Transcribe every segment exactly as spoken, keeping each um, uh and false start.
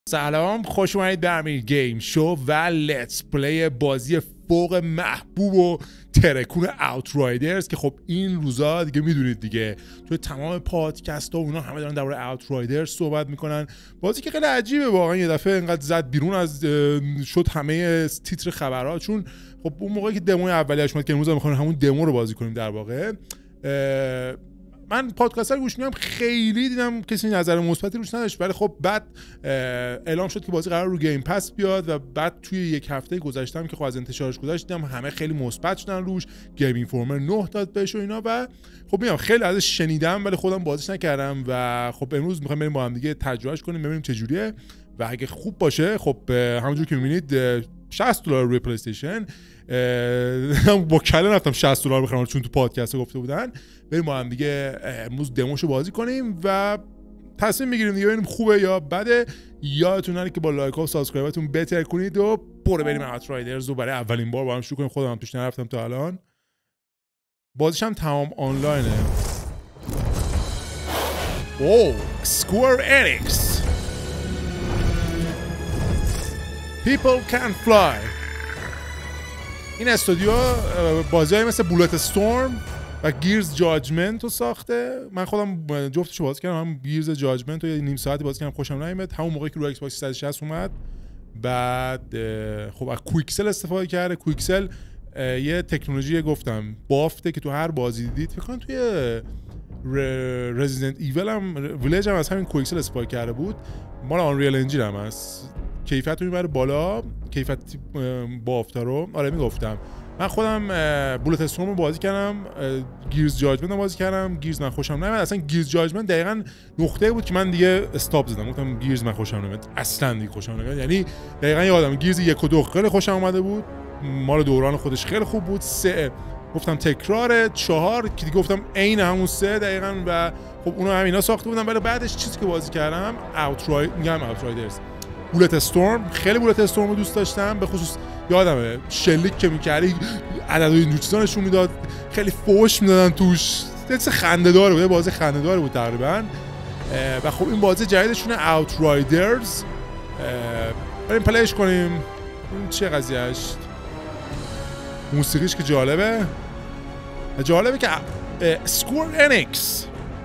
سلام، خوش اومدید به امیر گیم شو و لتس پلی بازی فوق محبوب و ترکون اوترایدرز که خب این روزا دیگه میدونید دیگه توی تمام پادکست ها و اونا همه دارن درباره اوترایدرز صحبت میکنن. بازی که خیلی عجیبه واقعا، یه دفعه انقدر زد بیرون از شد همه تیتر خبرها، چون خب اون موقعی که دموی اولیه‌اش اومد که امروز میخوایم همون دمو رو بازی کنیم. در واقع من پادکست ها گوش میدم، خیلی دیدم کسی نظر مثبتی روش نداشت، ولی خب بعد اعلام شد که بازی قرار رو گیم پس بیاد و بعد توی یک هفته گذشتم که خب از انتشارش گذشت دیدم همه خیلی مثبت شدن روش، گیم اینفورمر نه داد بهش و اینا و خب میگم خیلی ازش شنیدم ولی خودم بازیش نکردم و خب امروز میخوایم بریم با هم دیگه تجربهش کنیم ببینیم چه جوریه و اگه خوب باشه خب همونجوری که میبینید شصت دلار روی پلی استیشن با کله رفتم شصت دلار بخرم چون تو پادکست گفته بودن. بریم با هم دیگه امروز دموشو بازی کنیم و تصمیم میگیریم دیگه ببینیم خوبه یا بده. یادتون نره که با لایک و سابسکرایبتون بهتر کنید و برو بریم اوترایدرز رو برای اولین بار با هم شروع کنیم. خودم هم توش نرفتم تا الان، بازیش هم تمام آنلاینه. اوه سکوئر انیکس People can fly. این استودیو بازی‌های مثل بولت استورم و گیرز جاجمنت رو ساخته. من خودم جفتشو بازی کردم، هم گیرز جاجمنت رو یه نیم ساعتی بازی کردم، خوشم نیومد. همون موقعی که رو ایکس باکس سیصد و شصت اومد بعد خب از کویکسل استفاده کرده. کویکسل یه تکنولوژی گفتم بافته که تو هر بازی دیدید، فکر کنم توی رزیدنت ایول هم ویلیج هم از همین کویکسل استفاده کرده بود. مال آنریل انجین هم هست، کیفیت رو میبره بالا، کیفیت بافتا رو. آره میگفتم من خودم بولت استورم رو بازی کردم، گیرز جاجمنت رو بازی کردم. گیرز من خوشم نمیاد اصلا. گیرز جاجمنت دقیقاً نقطه بود که من دیگه استاپ زدم، گفتم گیرز من خوشم نمیاد اصلا، دیگه خوشم نمیاد. یعنی دقیقاً یادم گیرز یک و دو خیلی خوشم اومده بود، مال دوران خودش خیلی خوب بود. سه گفتم تکراره، چهار که دیگه گفتم عین همون سه دقیقاً و خب اونو همینا ساخته بودم. ولی بعدش چیزی که بازی کردم اوتراید میگم اوترایدرز بولت استورم، خیلی بولت استورم رو دوست داشتم. به خصوص یادمه شلیک که می‌کردی عدد و این چیزا نشون میداد، خیلی فوش میدادن توش، یه خنده‌دار بود، بازی خنده‌دار بود تقریبا. و خب این بازی جدیدشونه اوترایدرز، بریم پلیش کنیم. این چه قضیه‌اش؟ موسیقیش که جالبه، جالبه که سکوئر انیکس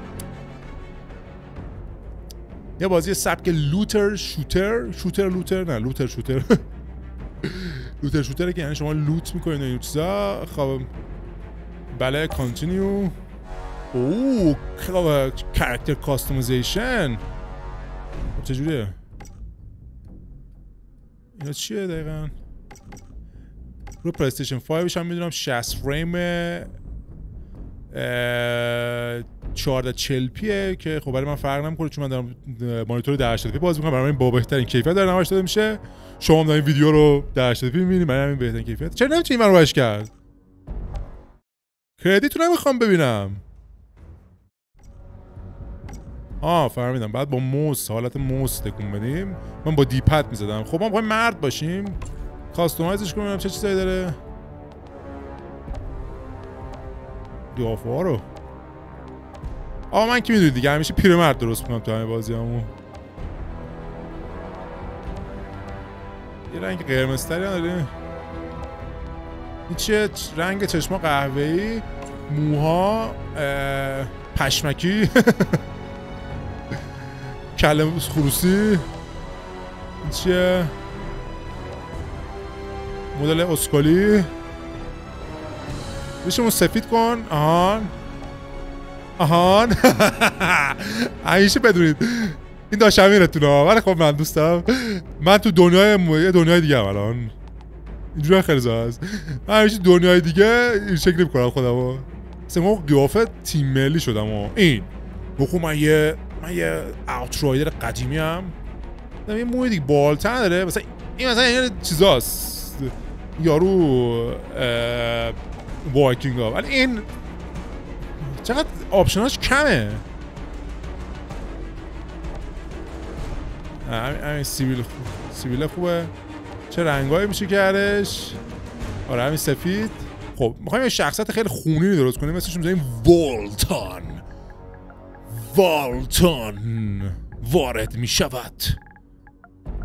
یه بازی سبک لوتر شوتر شوتر لوتر نه لوتر شوتر لوتر شوتره که یعنی شما لوت میکنید این چیزا. خب بله کانتینیو. اوه کاراکتر کاستومایزیشن چجوریه؟ اینا چیه دقیقاً؟ رو پلی استیشن پنج هم میدونم شصت فریم چهارصد و چهل پیه که خب برای من فرق نمیکنه چون من دارم مانیتور ده هشتاد پی بازی میکنم، برای من با بهترین کیفیت داره نمایش داده میشه. شما هم دارین ویدیو رو ده هشتاد پی میبینید، من همین بهترین کیفیت. چرا نمیتونی من رو باش کرد؟ کردیت رو نمیخوام ببینم. آه فهمیدم، بعد با موس حالت موس تکون بدیم. من با دی پد میزدم. خب ما میخوایم مرد باشیم، کاستومایزش کنم چه چیزایی داره. قیافه ها رو آقا من که میدونید دیگه همیشه پیرمرد درست میکنم تو همه بازی همون. یه رنگ قرمزتری هم داره. این چیه؟ رنگ چشما قهوه‌ای، موها پشمکی کله خروسی. این چیه؟ مدل اسکالی. بشمون سفید کن. آهان آهان همیشه بدونید این داشت امیرتونه، ولی خب من دوست دارم. من تو دنیای دنیای دیگه هم الان اینجوری خیلی زا هست. من همیشه دنیای دیگه این شکلی میکنم خودمو. مثلا ما قیافه تیم ملی شدم و این بخو من یه من یه اوترایدر قدیمی هم یه موی دیگه بالتر داره. مثلا این مثلا این چیزاست یارو وایکینگ ها، ولی این چقدر آپشناش کمه. همین سیبیل خوب. سیبیل خوبه. چه رنگایی میشه کردش؟ آره همین سفید. خب میخوایم یه شخصیت خیلی خونی درست کنیم، مثلش میذاریم والتان. والتان وارد میشود.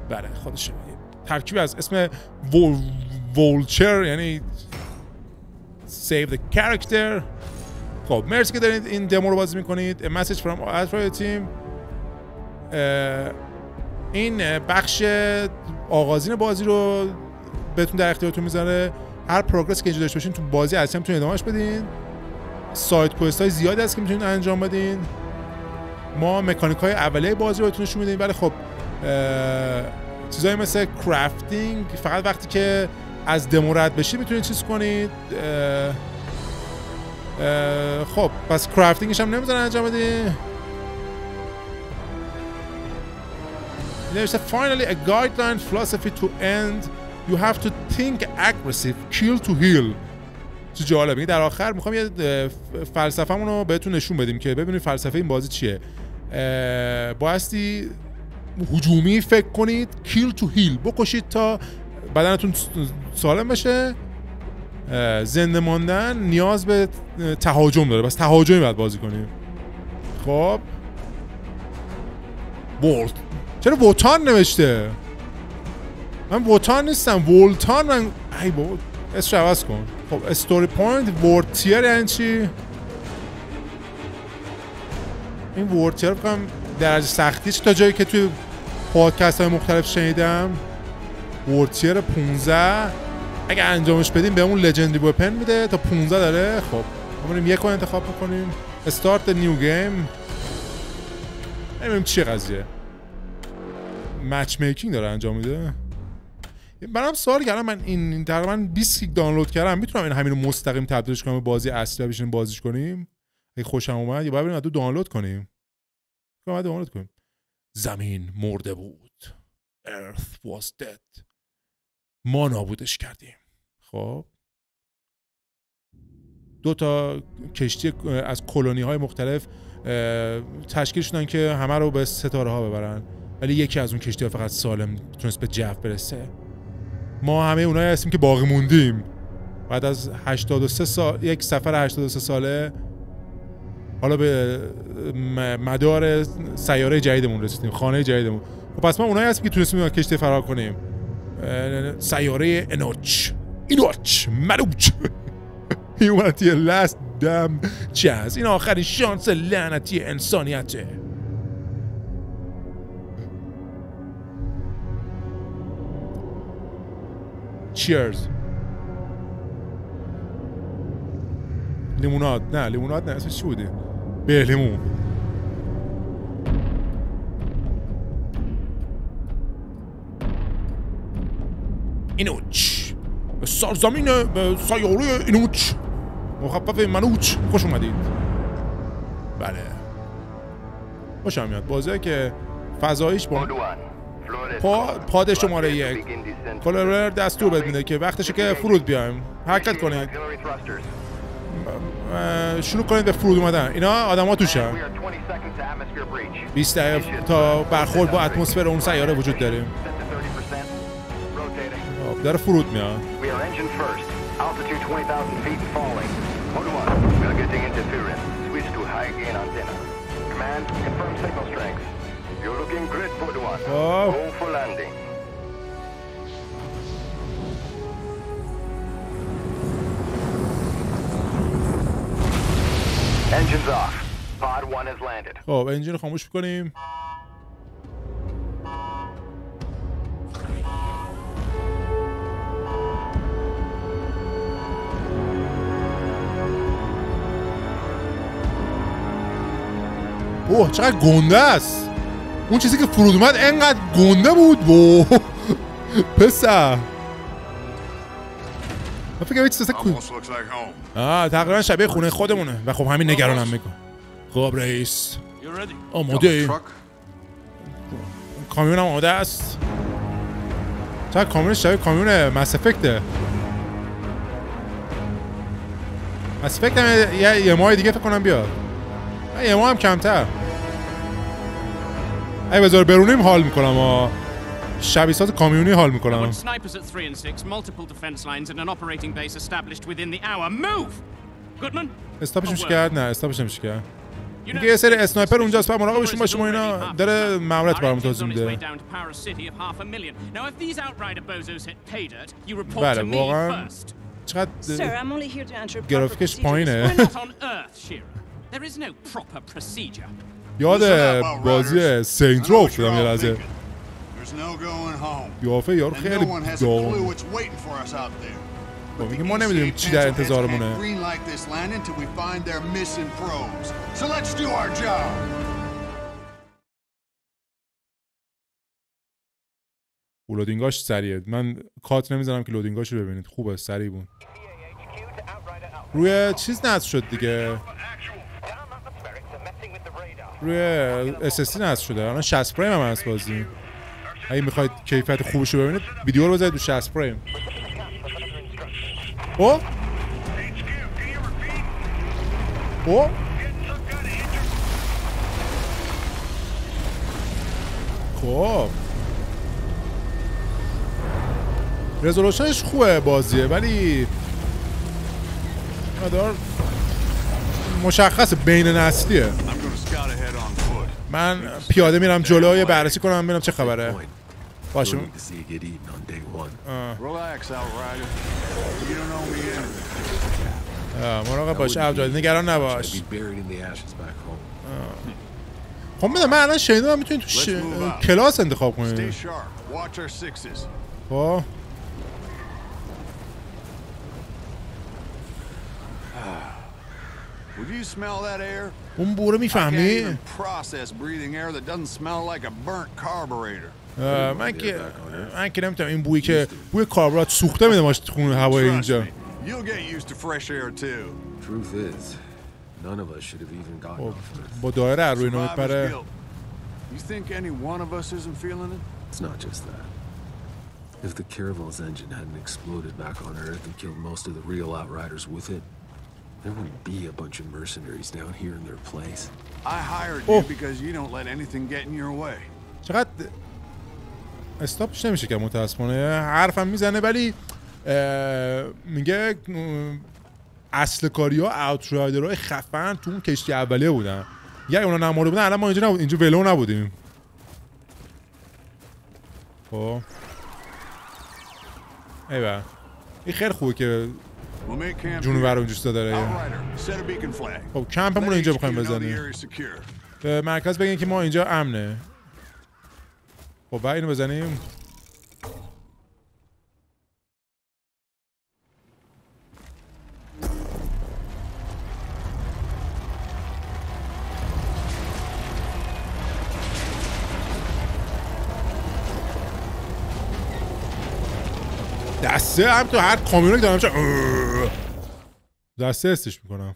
بله خودشه ترکیبی از اسم وولچر یعنی save the character. خب مرسی که دارید این دمو رو بازی میکنید. A message from Atroid team. این بخش آغازین بازی رو بهتون در اختیارتون میذاره. هر پروگرس که اینجا داشته باشین تو بازی اصلا میتونید ادامهش بدین. سایت کوست های زیادی هست که میتونید انجام بدین. ما مکانیک های اولیه بازی رو بهتون نشون میدیم، ولی خب چیزایی مثل کرافتینگ فقط وقتی که از دمو رد بشید میتونید چیز کنید. اه اه خب پس کرافتینگش هم نمیذارن انجام بدین. There's a finally a guideline philosophy to end. You have to think aggressive, kill to heal. چه جالبه. در آخر میخوام یه فلسفه‌مون رو بهتون نشون بدیم که ببینید فلسفه این بازی چیه. بایستی هجومی فکر کنید، kill to heal، بکشید تا بدنتون سالم بشه. زنده ماندن نیاز به تهاجم داره، بس تهاجمی باید بازی کنیم. خب ولت چرا ووتان نوشته؟ من ووتان نیستم، ولتان. من ای بابا اسمش عوض کن. خب استوری پوینت ورتیر یعنی چی؟ این ورتیر بکنم درجه سختیش تا جایی که توی پادکست های مختلف شنیدم ورتیر پونزده اگه انجامش بدیم به اون لجندری وپن میده تا پونزده داره. خب ما بریم یک رو انتخاب میکنیم. استارت نیو گیم. نمیدونم چیه قضیه. مچ میکینگ داره انجام میده. برام سوال کردم من این تقریبا بیست گیگ دانلود کردم، میتونم این همین رو مستقیم تبدیلش کنم به بازی اصلی و بشینیم بازیش کنیم؟ اگه خوشم اومد یا باید بریم تو دانلود کنیم. باید دانلود کنیم. زمین مرده بود. Earth was dead. ما نابودش کردیم. خب دو تا کشتی از کلونی های مختلف تشکیل شدن که همه رو به ستاره ها ببرن، ولی یکی از اون کشتی ها فقط سالم تونست به جو برسه. ما همه اونایی هستیم که باقی موندیم. بعد از هشتاد و سه سال، یک سفر هشتاد و سه ساله، حالا به مدار سیاره جدیدمون رسیدیم، خانه جدیدمون. خب پس ما اونایی هستیم که تونستیم کشتی فرار کنیم. سیاره انوچ اینوچ ملوچ Humanity last damn chance. این آخرین شانس لعنتی انسانیته. Cheers. لیموناد. نه لیموناد نه، اسمش چی بوده؟ به لیمون. اینوچ به سرزمین به سیاره اینوچ مخفف منوچ خوش اومدید. بله خوشم میاد بازیه که فضاییش با پا پاد شماره یک کلر دستور بهت میده که وقتشه که فرود بیایم. حرکت کنید، شروع کنید به فرود اومدن. اینا آدم ها توشن. بیست دقیقه تا برخورد با اتمسفر اون سیاره وجود داریم. داره فرود میاد. خب خب انجین رو خاموش میکنیم. اوه چقدر گنده است. اون چیزی که فرود اومد انقدر گنده بود. ووو پسر من فکرم یه چیز کو آه تقریبا شبیه خونه خودمونه و خب همین نگرانم میکن. خب رئیس آماده ای؟ کامیون هم آماده است. چقدر کامیونش شبیه کامیون مس افکته. مس افکت هم یه, یه ماه دیگه فکر کنم بیاد. یه ماه هم کمتر. ای بذار برونیم حال میکنم آه. شبیسات کامیونی حال میکنم. استاپش میشه کرد؟ نه استاپش نمیشه کرد. میگه یه سری اسنایپر اونجاست و مراقبشون باشیم و اینا داره ماموریت برامون توضیح میده. بله واقعا چقدر گرافیکش پایینه. یاد بازی سینت رو افتادم یه لحظه. قیافه یارو خیلی داغون. میگه ما نمیدونیم چی در انتظارمونه. لودینگاش سریعه. من کات نمیزنم که لودینگاش رو ببینید. خوبه سریع بود. روی چیز نصب شد دیگه. روی اس اس دی نصب شده. الان شصت فریم هم هست بازی. اگه میخواید کیفیت خوبش رو ببینید ویدیو رو بذارید رو شصت فریم. او او خب رزولوشنش خوبه بازیه ولی مدار مشخص بین نسلیه. من پیاده میرم جلوی بررسی کنم ببینم چه خبره. باشه مراقب باش اوترایدر، نگران نباش. خب میدونم من الان شنیدم میتونید تو ش... کلاس انتخاب کنید. خب اون بوره میفهمی؟ من که من که نمیتونم این بویی که بوی کاربرات سوخته میده ماش خونه هوای اینجا. با دایره از روی اینا میپره. If the Caravel's engine hadn't exploded back on Earth and killed most of the real Outriders with it, there wouldn't be a bunch of mercenaries down here in their place. I hired you because you don't let anything get in your way. چقدر استاپش نمیشه که متاسفانه حرفم میزنه ولی میگه اصل کاری ها اوترایدرهای خفن تو اون کشتی اولیه بودن. یا اونا نمورده بودن الان ما اینجا نبود، اینجا ولو نبودیم. خب ایوه این خیلی خوبه که جونور رو اینجوستا داره. خب کمپمون رو اینجا بخوایم بزنیم. به مرکز بگین که ما اینجا امنه. خب باید اینو بزنیم. دسته هم تو هر کامیونی دارم چه دسته استش میکنم.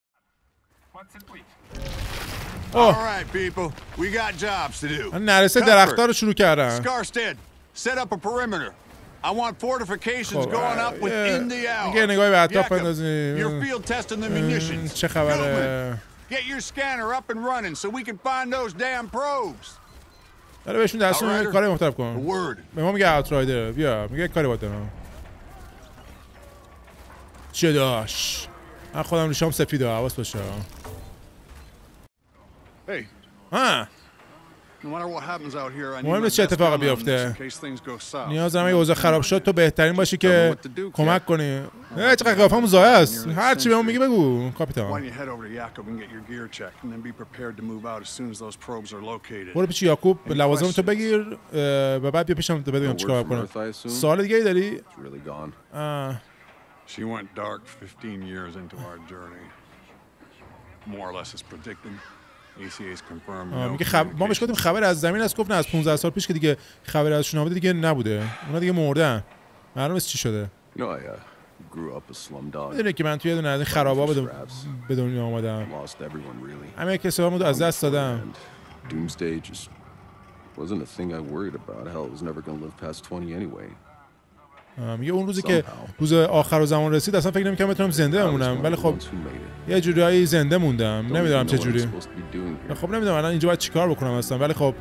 اوه من نرسه درختار رو شروع کردم. میگه نگاهی به اطراف بندازیم. چه خبره؟ داره بهشون دستون کاری مختلف کن. به ما میگه اوترایدر. بیا میگه کاری باید دارم. چه داش؟ من خودم ریشام سفیده حواس باشه. ها مهم نیست چه اتفاقی بیفته. نیاز دارم اگه اوضاع خراب شد تو بهترین باشی که کمک کنی. نه چقدر قیافه‌مون زایه است. هر چی بهمون میگی بگو کاپیتان. برو پیش یاکوب لوازم تو بگیر و بعد بیا پیشم تو ببینم چیکار کنم. سوال دیگه ای داری؟ She went dark fifteen years into our journey. More or less as predicted. A C A's confirmed. میگه خب ما بهش گفتیم خبر از زمین از گفت نه از پانزده سال پیش که دیگه خبر ازشون اومده دیگه نبوده. اونا دیگه مردن. معلومه نیست چی شده. No, I uh, grew up a slum dog. میدونی که من توی یه دونه از این خرابه‌ها به دنیا اومدم. همه کسبامو از دست دادم. Doomsday just wasn't a thing I worried about. Hell, it was never going to live past twenty anyway. میگه اون روزی که روز آخر زمان رسید اصلا فکر نمی‌کردم بتونم زنده بمونم ولی خب یه جوریایی زنده موندم. نمیدونم چه جوری. خب نمیدونم الان اینجا باید چیکار بکنم اصلا ولی خب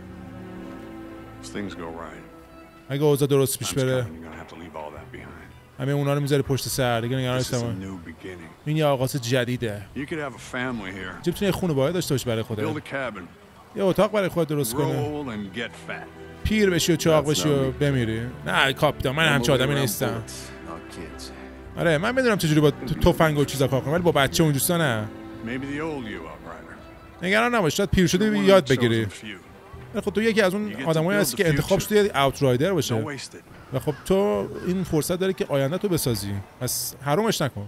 اگه اوضاع درست پیش بره همه اونا رو میذاری پشت سر دیگه نگران This is a نیستم. new beginning. این یه آغاز جدیده. You could have a family here. چه بتونی خونه باید داشته باشی برای Build خودت. a cabin. یه اتاق برای خودت درست کنی. Roll and get fat. پیر بشی و چاق بشی و بمیری. نه کاپیتان من همچه آدمی نیستم. آره من میدونم چجوری با تفنگ و چیزا کار کنم ولی با بچه اون دوستا نه. Maybe the old you, outrider. نگران نباش شاید پیر شده یاد بگیری. خب تو یکی از اون آدمایی هستی که انتخاب شده اوت رایدر باشه. و خب تو این فرصت داری که آینده تو بسازی. پس حرومش نکن.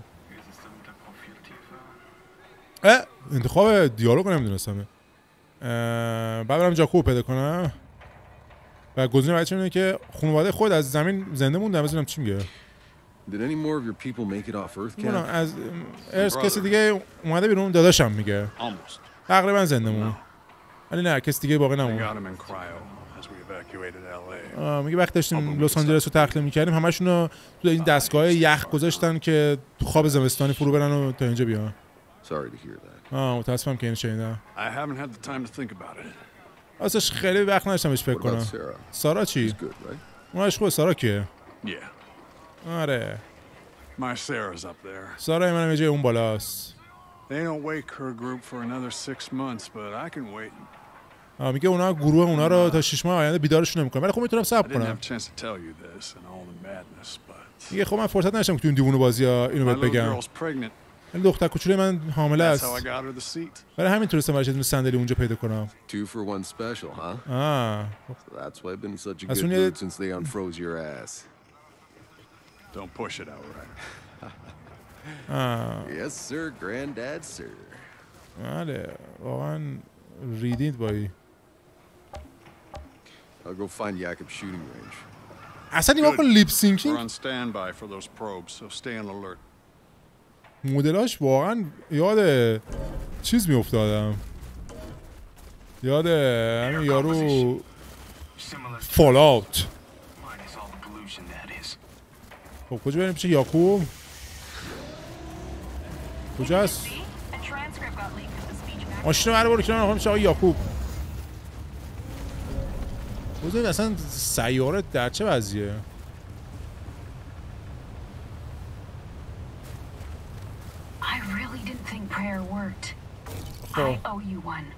اه انتخاب دیالوگ نمیدونستم. بعد برم جاکو پیدا کنم. و گزینه بعدش اینه که خانواده خود از زمین زنده موندن ببینم چی میگه. Did any more of your people make it off Earth, Cap? از ارث کسی دیگه اومده بیرون داداشم میگه. Almost. تقریبا زنده مون. ولی نه کسی دیگه باقی They نمون. got him in cryo as we evacuated L A. آه میگه وقتی داشتیم لس آنجلس رو تخلیه میکردیم همشون رو تو این دستگاه یخ گذاشتن که تو خواب زمستانی فرو برن و تا اینجا بیان. Sorry to hear that. آه متاسفم که این شنیدم. I haven't had the time to think about it. اصلاش خیلی وقت نداشتم بهش فکر What about کنم. Sarah? سارا چی؟ She's good, right? اونش خوبه. سارا کیه؟ Yeah. آره My Sarah's up there. سارا منم یه جای اون بالاست. They don't wake her group for another six months, but I can wait. آه میگه اونا گروه اونا رو تا شش ماه آینده بیدارشون نمیکنن ولی خب میتونم I صبر didn't کنم. have a chance to tell you this and all the madness, but میگه خب من فرصت نداشتم که تو این دیوونه بازی‌ها اینو my بهت little بگم. girl's pregnant. ولی دختر کوچولوی من حامله That's how I است. got her the seat. برای همین تونستم براش یه صندلی اونجا پیدا کنم. Two for one special, huh? آه So that's why I've been in such a That's good when you- mood since they unfroze your ass. Don't push it, outrider. آه Yes, sir, granddad, sir. آره واقعا ریدید با این. I'll go find Jakob's shooting range. اصلا نگاه کن لیپ We're سینکینگ on standby for those probes, so stay on alert. مدلاش واقعا یاد چیز میافتادم. یاد همین یارو فال اوت. خب کجا بریم پیش یاکوب؟ کجا هست؟ ماشین رو برو کنار میشه آقای یاکوب. بزنید اصلا سیاره در چه وضعیه؟ I really didn't think prayer worked. I owe you one.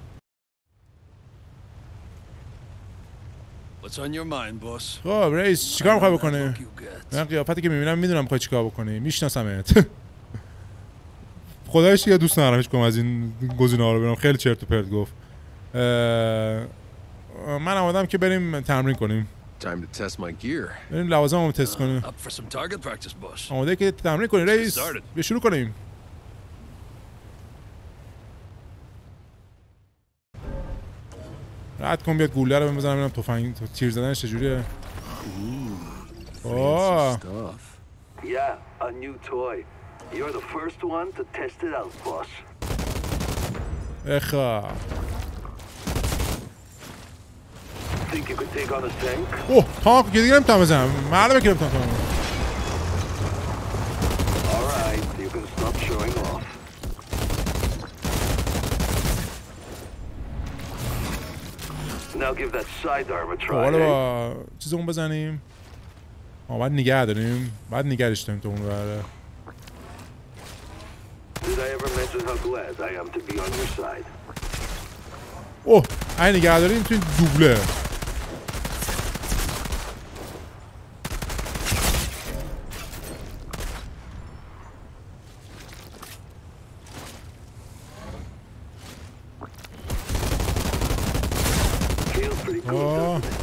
What's on your mind, boss? خب رئیس چیکار میخوای بکنی؟ Look you get. من قیافتی که میبینم میدونم میخوای چیکار بکنی. میشناسمت. خدایش یه دوست ندارم هیچ کدوم از این گزینه‌ها رو ببینم. خیلی چرت و پرت گفت. من آمدم که بریم تمرین کنیم. Time to test my gear. بریم لوازممو تست کنیم. Up for some target practice, boss. آماده که تمرین کنیم رئیس. بیا شروع کنیم. رد کن بیاد گوله رو بزنم ببینم تفنگ تیر زدنش چجوریه. اوه Stuff. Yeah, a new toy. You're the first one to test it out, boss. اخا. Think you could take on a tank? اوه تانک که دیگه نمیتونم بزنم. معلومه که نمیتونم کنم. All right, you can stop showing off. Now give that sidearm a try. حالا Eh? با چیزمون بزنیم. ما باید نگه داریم. باید نگرش داریم تو اون بره. Did I ever mention how glad I am to be on your side? اوه این نگه داریم تو این دوبله. Feels pretty good, آه doesn't it?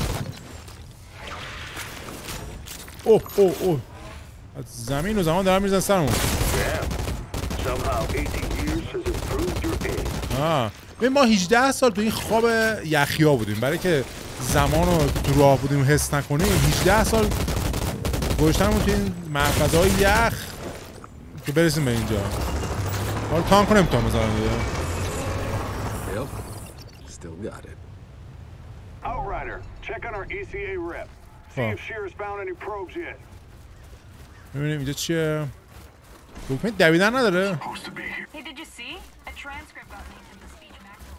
اوه اوه اوه از زمین و زمان دارم میرزن سرمون. Damn. Somehow eighteen years has improved your aim. آه ببین ما هجده سال تو این خواب یخیا بودیم برای که زمان رو تو راه بودیم حس نکنیم. هجده سال گذاشتمون تو این محفظه‌های یخ که برسیم به اینجا. حالا تانک رو نمیتونم بزنم دیگه. Yep. Still got it. Outrider, check on our E C A rep. See Oh. if Shear's found any probes yet. ببینیم اینجا چیه؟ دکمه دویدن نداره؟ Hey, did you see? A transcript got leaked in the speech macro.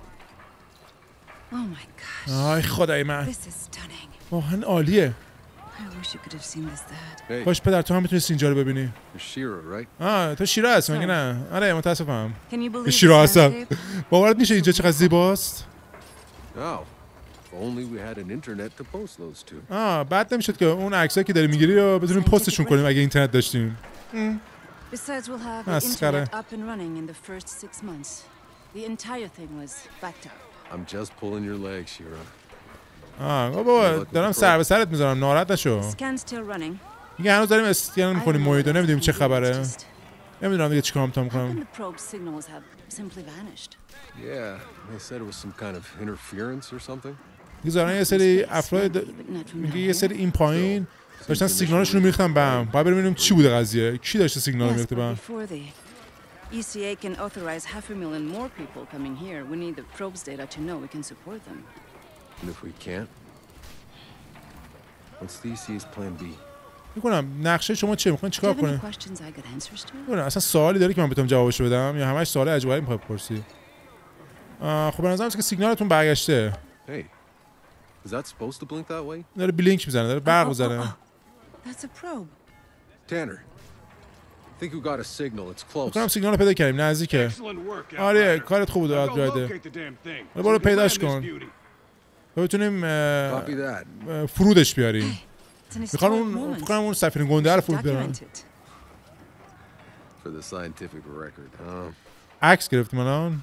Oh my gosh, آی خدای من this is stunning. واقعا عالیه. wish you could have seen this, Dad. Hey, کاش پدر تو هم میتونستی اینجا رو ببینی. you're Shira, right? آه تو شیرا هستی مگه نه؟ آره متاسفم. Can you believe شیرا this هستم. landscape? باورت میشه اینجا چقدر زیباست؟ Oh, if only we had an internet to post those to. آه بعد نمیشد که اون عکسایی که داری میگیری رو بتونیم پستشون کنیم اگه اینترنت داشتیم. Besides, we'll have the مسخره. internet up and running in the first six months. The entire thing was backed up. I'm just pulling your leg, Shira. آه بابا دارم سر به سرت میذارم ناراحت نشو. Scan's still running. میگه هنوز داریم اسکن میکنیم محیط نمیدونیم چه خبره. Just- نمیدونم دیگه چیکار میتونم How come کنم. the probe signals have simply vanished? Yeah, they said it was some kind of interference or something. دیگه زارن یه سری افراد But not from میگه down یه here. سری این پایین داشتن سیگنالشون رو میریختن به هم. باید ببینیم چی بوده قضیه. کی داشته سیگنال Yes, میریخته به but هم؟ before the E C A can authorize half a million more people coming here, we need the probe's data to know we can support them. And if we can't, what's the E C A's plan B? میکنم نقشه شما چیه میخواین Do you چیکار have any کنه؟ questions I got answers to? میکنم اصلا سوالی داری که من بتونم جوابشو بدم یا همش سوال عجیب غریب میخوای بپرسی؟ آه، خب به نظرم که سیگنالتون برگشته. Hey, is that supposed to blink that way? داره بلینک میزنه داره برق Oh, oh, میزنه. oh. That's a probe. Tanner, I think we got a signal. It's close. میکنم سیگنال رو پیدا کردیم نزدیکه. Excellent work, آره Outrider. کارت خوب بود Now go آدرایده. locate the damn thing. حالا برو so we can پیداش land this کن. beauty. تا بتونیم اه، Copy that. اه، فرودش بیاریم. It's an میخوان historic اون moment. فکر کنم اون سفینه گنده رو فرود بیارن. Document it. For the scientific record. Um, عکس گرفتیم الان.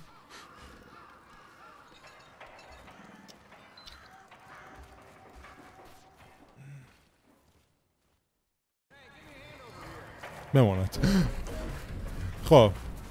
بماند. خب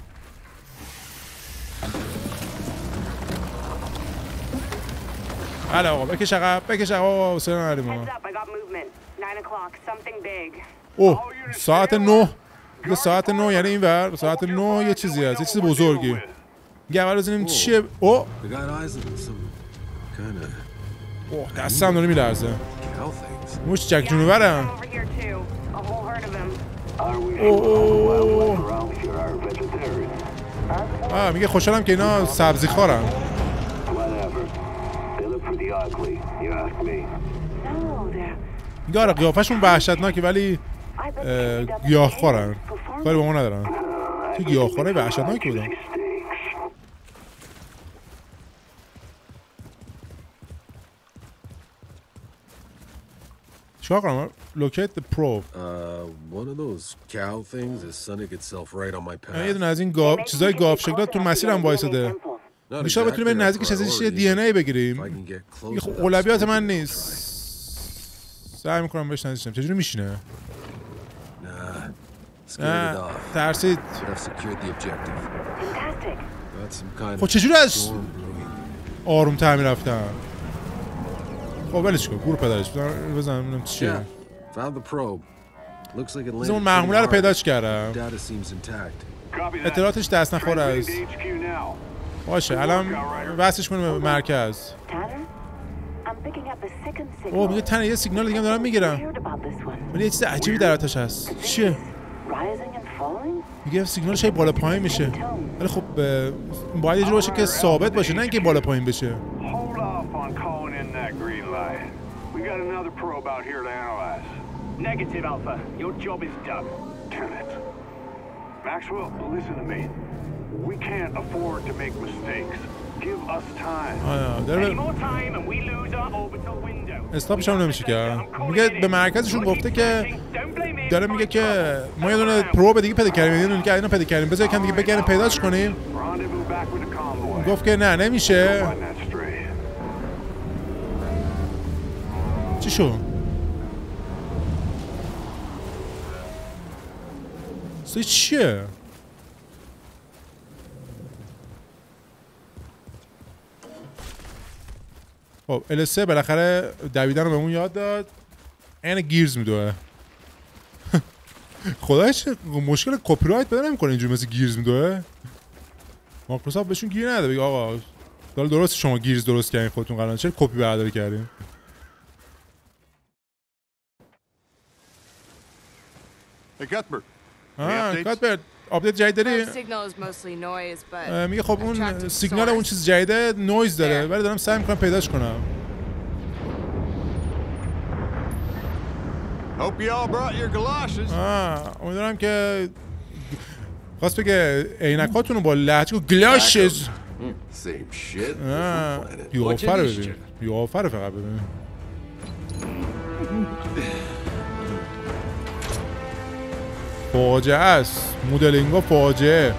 بله آقا بکش عقب بکش عقب آقا حسین نداریم ما. Heads up, I got movement. Nine o'clock, something big. اوه ساعت نه دیگه ساعت نه یعنی این ور ساعت نه یه چیزی هست یه چیز بزرگی میگه اول بزنیم چیه اوه they got eyes on some kind of اوه دستم داره میلرزه cow things. موش جک جونورم Over here too. A whole herd of them. Are we Oh, sure all the oh, wildlife oh. around here are vegetarian? آه میگه خوشحالم که اینا سبزی خورن Whatever. They look pretty ugly. You ask me. No, they're. میگه آره قیافشون وحشتناکه ولی I bet اه، they did that گیاه for خورن performance. کاری با ما ندارن تو گیاه خوره وحشتناکی بودن Steaks. چیکار کنم locate the probe Uh, one of those cow things is sunning itself right on my یه path. دونه از این گاو چیزای گاو شکلات تو مسیرم وایساده Not میشه بتونیم بریم exactly our نزدیکش ازش یه priority, دی ان ای but if I بگیریم can get close میگه خب enough, اولویات something من will نیست سعی میکنم بهش نزدیک شم چجوری میشینه try. Nah, scared it نه off. ترسید Should have secured the objective. Fantastic. Got some kind خب of چجوری از storm brewing. آروم تر میرفتم خب ولش کن گور پدرش بزنم ببینم چیه Yeah, found the probe. Looks like it بزن اون landed محموله رو pretty hard. پیداش کردم Data seems intact. Copy that. اطلاعاتش دست نخور از Transmitting to H Q now. باشه الان وصلش کنیم به مرکز Tanner? I'm picking up a second signal. اوه میگه تنه یه سیگنال دیگه هم دارم میگیرم Heard about this one. ولی یه چیز عجیبی در آتش هست چیه Rising and falling? میگه سیگنال شاید بالا پایین میشه ولی خب اه، باید یه جور باشه که ثابت باشه نه اینکه بالا پایین بشه Hold off on calling in that green light. We got another probe out here to analyze. Negative, Alpha. Your job is done. Damn it. Maxwell, listen to me. We can't afford to make mistakes. Give us time. آه Any داره more time and we lose our orbital window. استاپش هم نمیشه کرد میگه به مرکزشون گفته که داره میگه که ما یه دونه پروب دیگه پیدا کردیم یه دونه که اینا پیدا کردیم بذار یکم دیگه بگردیم پیداش کنیم Rendezvous back with the convoy. گفت که نه نمیشه Find that straight. چی شد سوی چیه خب ال سه بالاخره دویدن رو بهمون یاد داد این گیرز میدوه خدایش مشکل کپی رایت پیدا نمیکنه اینجوری مثل گیرز میدوه مایکروسافت بهشون گیر نده بگه آقا داره درست شما گیرز درست کردین خودتون قرار چرا کپی برداری کردین Hey, Cuthbert. آه کاتبرت آپدیت جدید داری signal is mostly noise, but اه، میگه خب اون attractive سیگنال اون source. چیز جدیده نویز داره ولی دارم سعی میکنم پیداش کنم Hope you all brought your galoshes. آه امیدوارم که خواست بگه عینکاتونو با لهجه گلاشز. Same shit. قیافه رو ببین. قیافه رو فقط ببین. فاجعه است. مدلینگا فاجعه.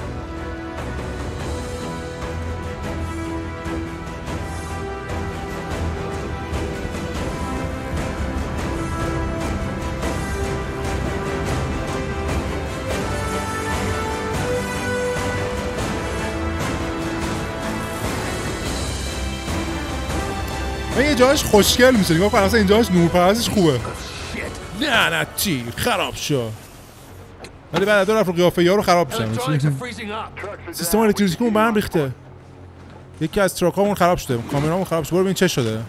این جاش خوشگل میشه. نگاه کن اصلا این جاش نورپرستش خوبه. نه نه چی خراب شو. ولی بعد دو رفت قیافه یارو خراب میشن. سیستم الکتریکیمون به هم ریخته. یکی از تراکامون خراب شده. کامرامون خراب شده. برو ببین چه شده.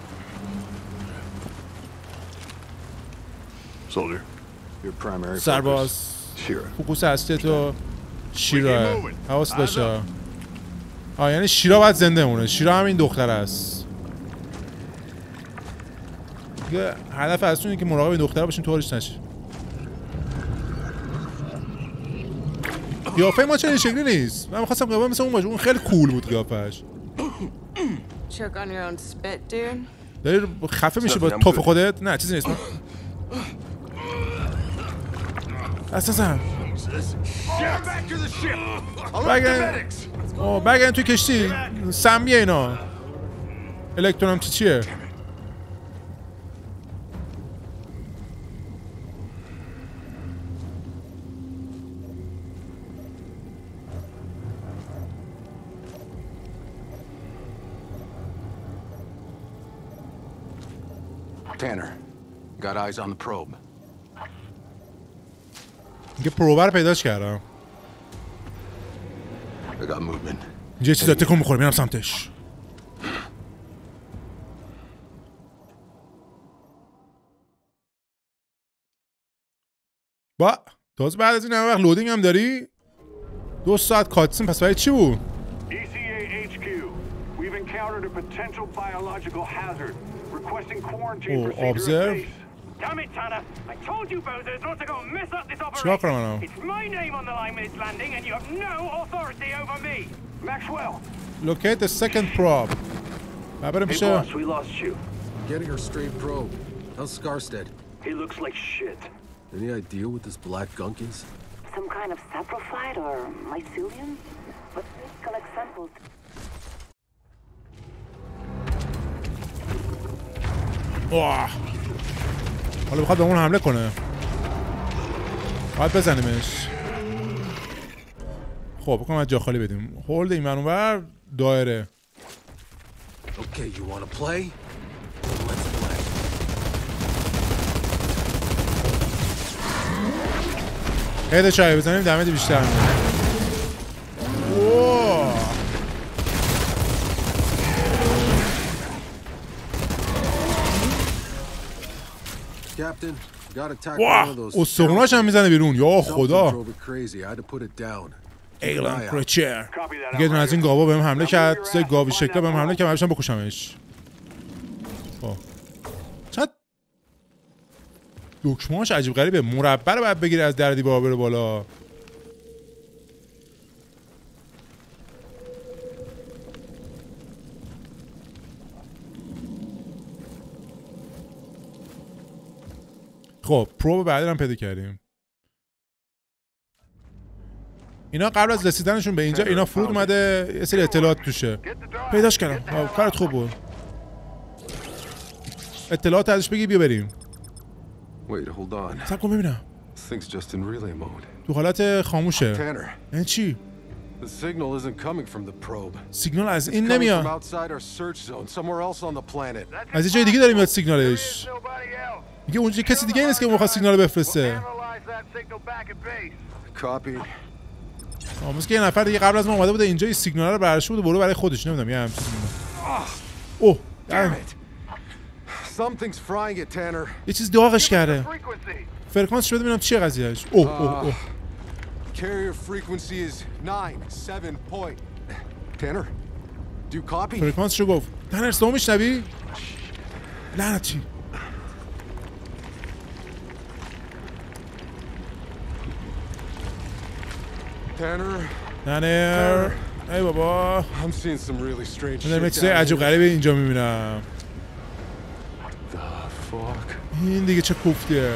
سرباز فوکوس اصلی تو شیرا. حواست باشه. آه یعنی شیرا باید زنده مونه. شیرا همین دختر است. دیگه هدف اصلی اینه که مراقب این دخترها باشیم طورش نشه. قیافه ما چه این شکلی نیست. من می‌خواستم قیافه مثل اون باشه. اون خیلی کول بود قیافه‌اش. داری خفه میشه با توف خودت؟ نه چیزی نیست. اساسا بگن بگن توی کشتی سمیه اینا. الکترون هم چی چیه؟ Tanner, got eyes on the probe. اینکه پروبه رو پیداش کردم. I got movement. اینجا چیزا تکون میخوره میرم سمتش. با تازه بعد از این همه وقت لودینگ هم داری؟ دو ساعت کاتسین پس برای چی بود؟ E C A H Q, we've encountered a potential biological hazard. Requesting quarantine procedure at base. Damn it, Tanner! I told you bozos not to go and mess up this چیکار operation. کنم It's my name on the line with this landing, and you have no authority over me. Maxwell. Locate the second probe. Hey boss, we lost you. Getting her straight probe. How's Scarstead? He looks like shit. Any idea what this black gunk is? Some kind of saprophyte or mycelium? But please collect samples. اوه حالا بخواد به اون حمله کنه. باید بزنیمش. خب بکنم از جا خالی بدیم. هولد این منور دایره. Okay, you want to play? Let's play. هید چایی بزنیم دمیج بیشتر میده. اوه واه استخوناش هم میزنه بیرون. یا خدا ایلان کرچر. یه دونه از این گاوا بهم حمله کرد. چیزای گاوی شکلا بهم حمله کرد. من بشم بکشمش. خب چقدر دکمه‌اش عجیب غریبه. مربع رو باید بگیره از در دیوار بره بالا. خب پروب بعدی هم پیدا کردیم. اینا قبل از رسیدنشون به اینجا اینا فرود اومده یه سری اطلاعات توشه. پیداش کردم. کارت خوب بود. اطلاعات ازش بگی بیا بریم. صبر کن ببینم. تو حالت خاموشه. این چی؟ سیگنال از این نمیاد. از یه جای دیگه داره میاد سیگنالش. میگه اونجا کسی دیگه نیست که میخواد سیگنال بفرسته. آه مثل که یه نفر دیگه قبل از ما اومده بوده اینجا این سیگنال رو برش بوده برو برای خودش. نمیدونم یه همچین اوه یه چیز داغش کرده. فرکانسش بده ببینم چیه قضیهش. اوه اوه اوه فرکانسش رو گفت. تنر صدا میشنوی؟ لعنتی تنر ای بابا I'm seeing some really strange من shit. چیزای عجب غریبه اینجا میبینم. The fuck? این دیگه چه کوفتیه.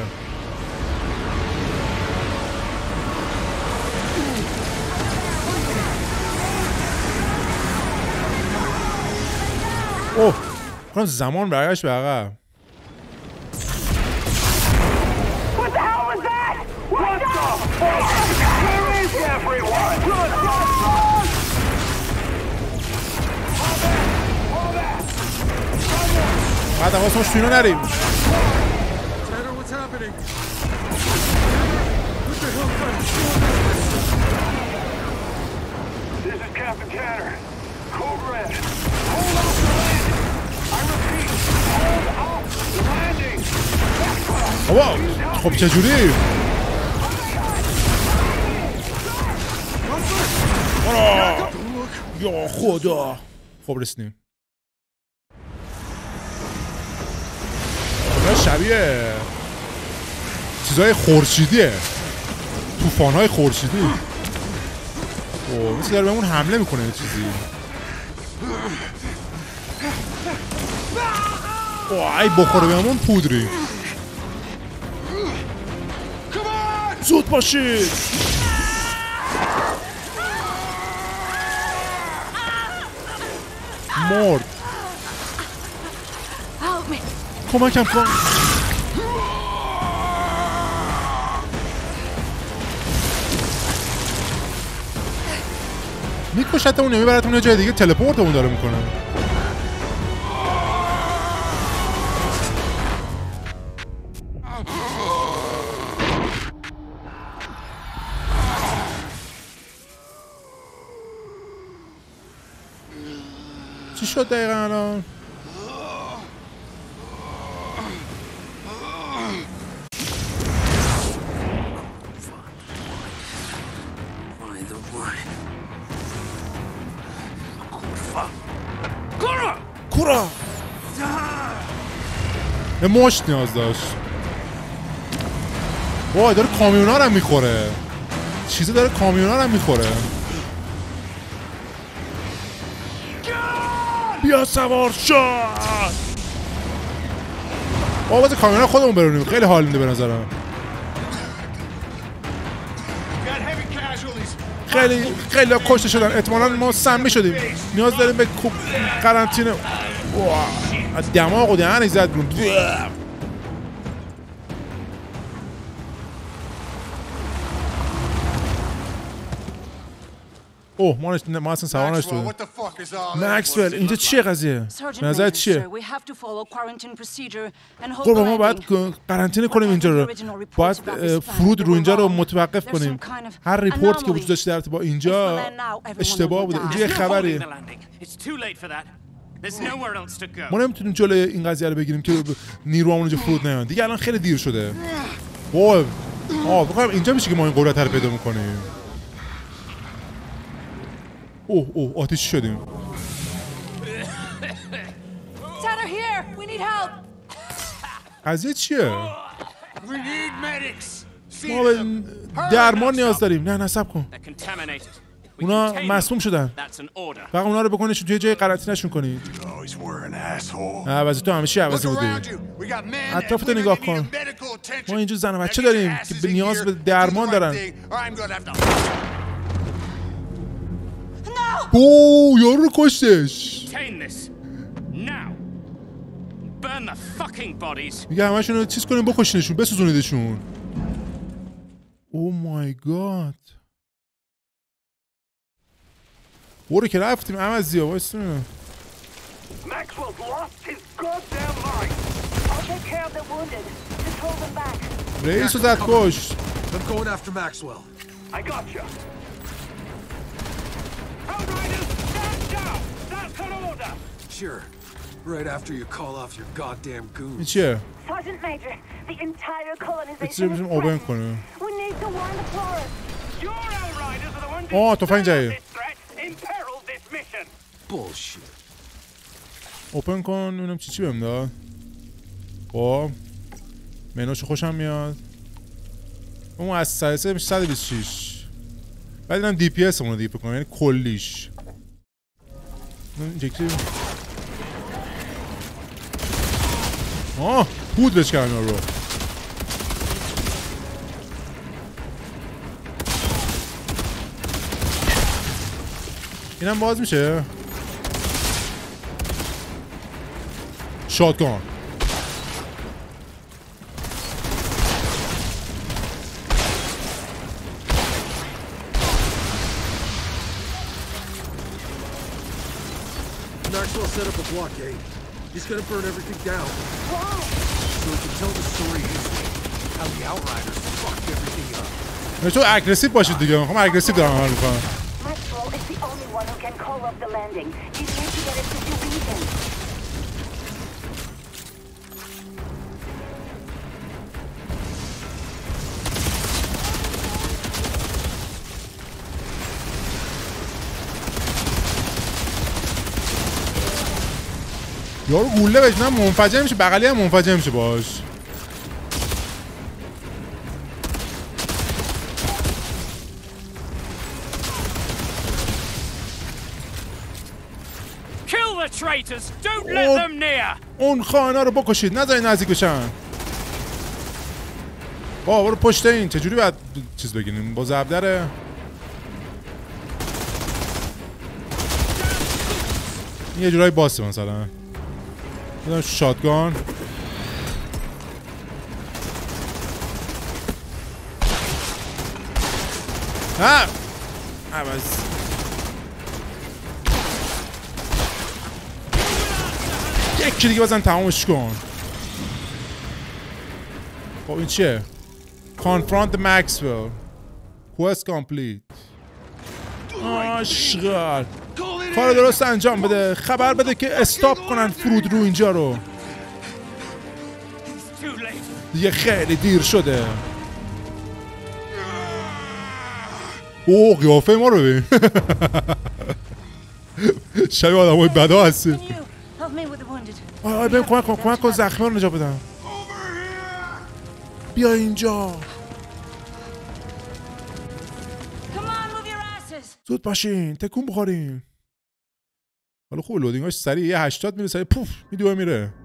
اوه کنم زمان برگشت به عقب. What the hell was that? What the fuck? Where is everyone? Run, run, run! Hold back! Hold back! بعد حواسمون تو اینو نریم. Tanner, what's happening? What the hell kind of shit? This is Captain Tanner. Code Red. Hold off the landing. I repeat, hold off the landing. بابا خب چجوری؟ یا خدا. خب رسیدیم. شبیه چیزای خورشیدیه. طوفان‌های خورشیدی. اوه مثل داره بهمون حمله میکنه چیزی. اوه ای بخوره بهمون پودری. زود باشید. مرد. کمکم کن. میکشتمون نمیبرتمون یه جای دیگه تلپورتمون داره میکنه. چی شد دقیقا الان؟ کورا یه مشت نیاز داشت. وای داره کامیونا رو هم میخوره. چیزی داره کامیونا رو هم میخوره. بیا سوار شد. بابا باز کامیونا خودمون برونیم. خیلی حال میده به نظرم. خیلی خیلی کشته شدن. احتمالاً ما سمی شدیم. نیاز داریم به قرنطینه. از دماغ و دهنش زد برون. اوه ما ما اصلا سوار نشدیم. مکسول اینجا چیه قضیه؟ به نظر چیه؟ قربان ما باید قرنطینه کنیم اینجا رو. باید فرود رو اینجا رو متوقف کنیم. هر ریپورتی که وجود داشته در ارتباط با اینجا اشتباه بوده. اینجا یه خبریه. ما نمیتونیم جلوی این قضیه رو بگیریم که نیروامون اینجا فرود نیان. دیگه الان خیلی دیر شده. وای آه بخوام اینجا میشه که ما این قدرت رو پیدا میکنیم. اوه اوه آتیش شدیم. قضیه چیه؟ ما به درمان نیاز داریم. نه نه صبر کن. اونا مسموم شدن. فقط اونا رو بکنیشون توی جای قرنطینه‌شون کنید. نه عوضی تو همیشه عوضی بودی. اطرافتو نگاه کن. ما اینجا زن و بچه داریم که به نیاز به درمان دارن. اوه یارو رو کشتش. میگه همشون رو چیز کنیم بکشینشون بسوزونیدشون. اوه مای گاد. برو که رفتیم عوضی ها وایسته میمونم. رئیس رو زد کشت. Sure. Right after you call off your goddamn goons. این چیه؟ Sergeant Major, the entire colonization is بسیاریم اوبن کنه. We need to warn the Flores. Your outriders are the ones آه تفنگ جایی. imperil this mission. Bullshit. اوپن کن ببینم چی چی بهم داد. خب منوشو خوشم میاد. اون از سه میشه صد و بیست و شش. بعد اینم دی پی اس اون دیگه فکر کنم، یعنی کلیش. اینجکتی آه پودرش کردن رو. اینم باز میشه. شاتگان Maxwell set up a blockade. He's gonna burn everything down. Why? So he can tell the story easily. How the Outriders fucked everything up. تو اگریسیو باشید دیگه. میخوام اگریسیو دارم حال میکنم. Maxwell is the only one who can call off the landing. He needs to get it to Sweden. یارو گوله بزنم منفجر میشه، بغلی هم منفجر میشه باش. Kill the traitors. Don't let them near. اون خائنا رو بکشید، نذارید نزدیک بشن. با برو پشت این. چجوری باید چیز بگیریم؟ با زبدره. یه جورایی باسه مثلا. میدونم شاتگان. ها عوض. یکی دیگه بزن تمامش کن. خب این چیه؟ Confront Maxwell. Quest complete. آشغال. کار درست انجام بده. خبر بده که استاپ کنن فرود رو اینجا رو. دیگه خیلی دیر شده. اوه قیافه ما رو ببین. شبیه آدم های بدا هستی. آه بهم کمک کن، کمک کن زخمی رو نجات بدم. بیا اینجا. زود باشین، تکون بخورین. حالا خوب لودینگاش سریع، یه هشتاد میره سریع پوف میدوه میره.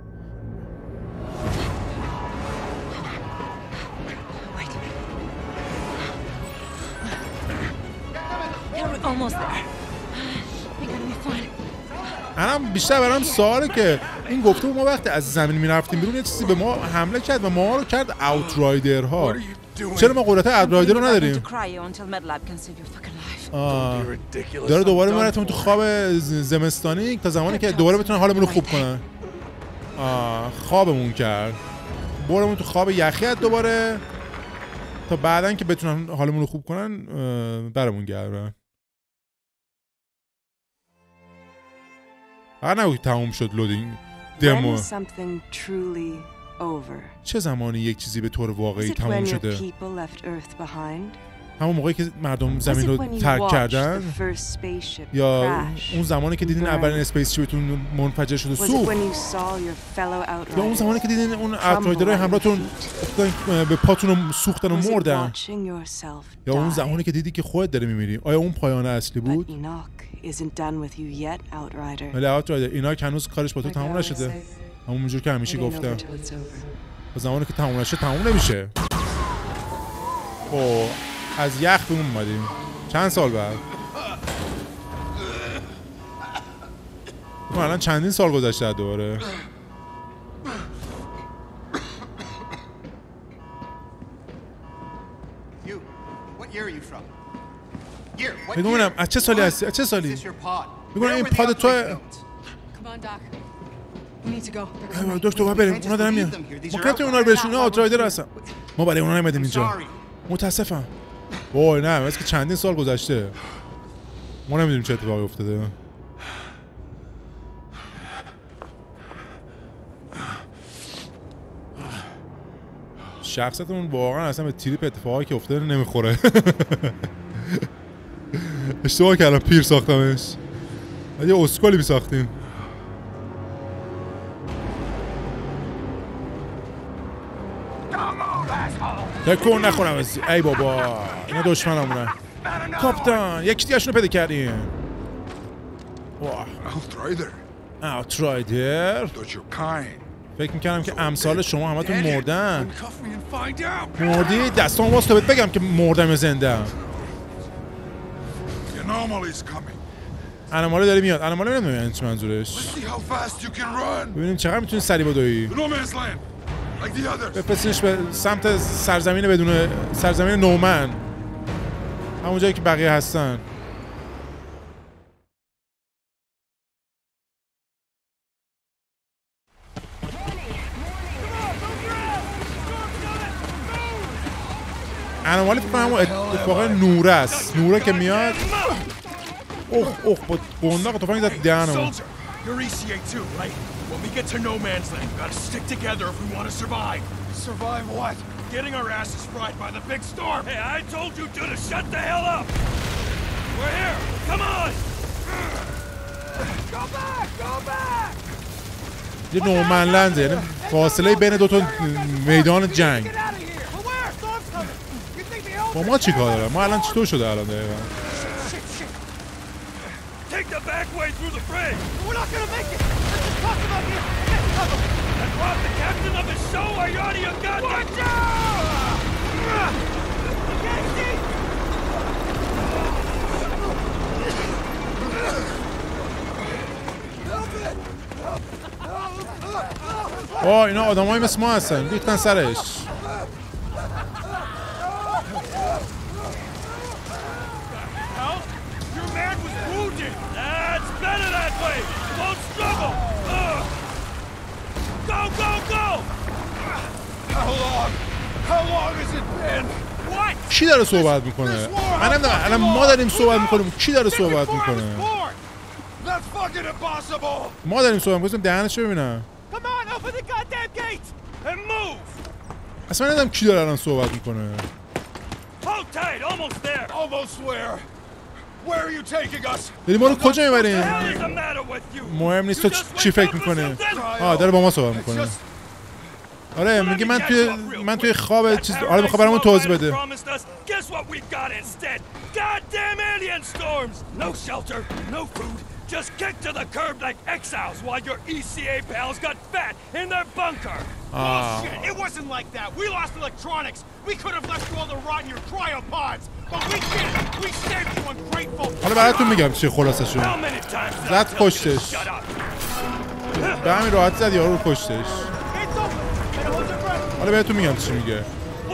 الان بیشتر برام سواله که این گفته ما وقتی از زمین میرفتیم بیرون یه چیزی به ما حمله کرد و ما رو کرد اوترایدرها. چرا ما قدرت اوترایدر رو نداریم؟ آه. داره دوباره میبرتون تو خواب زمستانی تا زمانی که دوباره بتونن حالمون رو خوب کنن. آه. خوابمون کرد. برمون تو خواب یخیت دوباره تا بعدن که بتونن حالمون رو خوب کنن برمون گردن. هر نگوی تموم شد لودینگ دمو. چه زمانی یک چیزی به طور واقعی تموم شده؟ همون موقعی که مردم زمین رو ترک کردن؟ یا اون زمانی که دیدین اولین اسپیس شیپتون منفجر شده سوخت؟ یا اون زمانی که دیدین اون اوترایدرهای همراهتون به پاتون سوختن و مردن؟ یا اون زمانی که دیدی که خودت داره میمیری؟ آیا اون پایان اصلی بود؟ ولی اوترایدر ایناک هنوز کارش با تو تموم نشده. همونجور که همیشه گفتم با زمانی که تموم نشه تموم نمیشه. اوه از یخ به اون اومدیم چند سال بعد. الان چندین سال گذشته دوباره. بگمونم از چه سالی هستی؟ از چه سالی؟ بگمونم این پاد توه؟ دکتر باید بریم، اونا دارم میان. ما کنیم اونا رو برشون، اونا اوترایدر هستن. ما برای اونا نمیدیم اینجا. متاسفم. وای نه مثل که چندین سال گذشته. ما نمیدونیم چه اتفاقی افتاده. شخصیتمون واقعا اصلا به تریپ اتفاقی که افتاده نمیخوره. اشتباه کردم پیر ساختمش. یه اسکولی بی ساختیم. تکون نخورم ای بابا اینا دشمن همونه. کاپیتان یکی دیگه‌شون رو پیدا کردیم. واه Outrider. اوترایدر. فکر میکنم که امثال شما همتون مردن. مردی؟ دستان باز تا بهت بگم که مردم یا زنده ام. انامالی داری میاد. انامالی نمیدونم چی منظورش. ببینیم چقدر میتونی سریع بدوی. بپرسینش به سمت سرزمین بدون سرزمین نومن، همون جایی که بقیه هستن. انامالی فکر کنم اتفاقا نوره است. نوره که میاد اوه اوه با قنداق تفنگ زد دهنمون. You're E C A too, right? When we get to no man's land, we gotta stick together if we want to survive. Survive what? Getting our asses fried by the big storm. Hey, I told you to shut the hell up. We're here. Come on. Go back! Go back! یه نومنلنده، یعنی فاصله بین دو تا میدان جنگ. با ما چی کار داره؟ ما الان چطور شده الان دقیقا؟ Take the back way through the bridge. We're not gonna make it. Let's just talk about here. Get cover. And rob the captain of his show. Are you out of your goddamn? Watch out! Casey! آه اینا آدمای مثل ما هستن. ریختن سرش. کی داره صحبت میکنه؟ من نمیدونم الان ما داریم صحبت میکنیم. کی داره صحبت میکنه؟ ما داریم صحبت میکنیم. دهنش رو ببینم. اصلا نمیدونم کی داره الان صحبت میکنه. داری ما رو کجا میبریم؟ مهم نیست تو چی فکر میکنه. آه داره با ما صحبت میکنه. آره میگه من توی من توی خواب چیز آره میخوام برامون توضیح بده. Just kicked to the curb like exiles while your E C A pals got fat in their bunker. Bullshit! It wasn't like that. We lost electronics. We could have left you all to rot in your cryopods, but we didn't. We saved you ungrateful. حالا براتون میگم چی خلاصش رو. زد کشتش. به همین راحت زد یارو رو کشتش. حالا بهتون میگم چی میگه.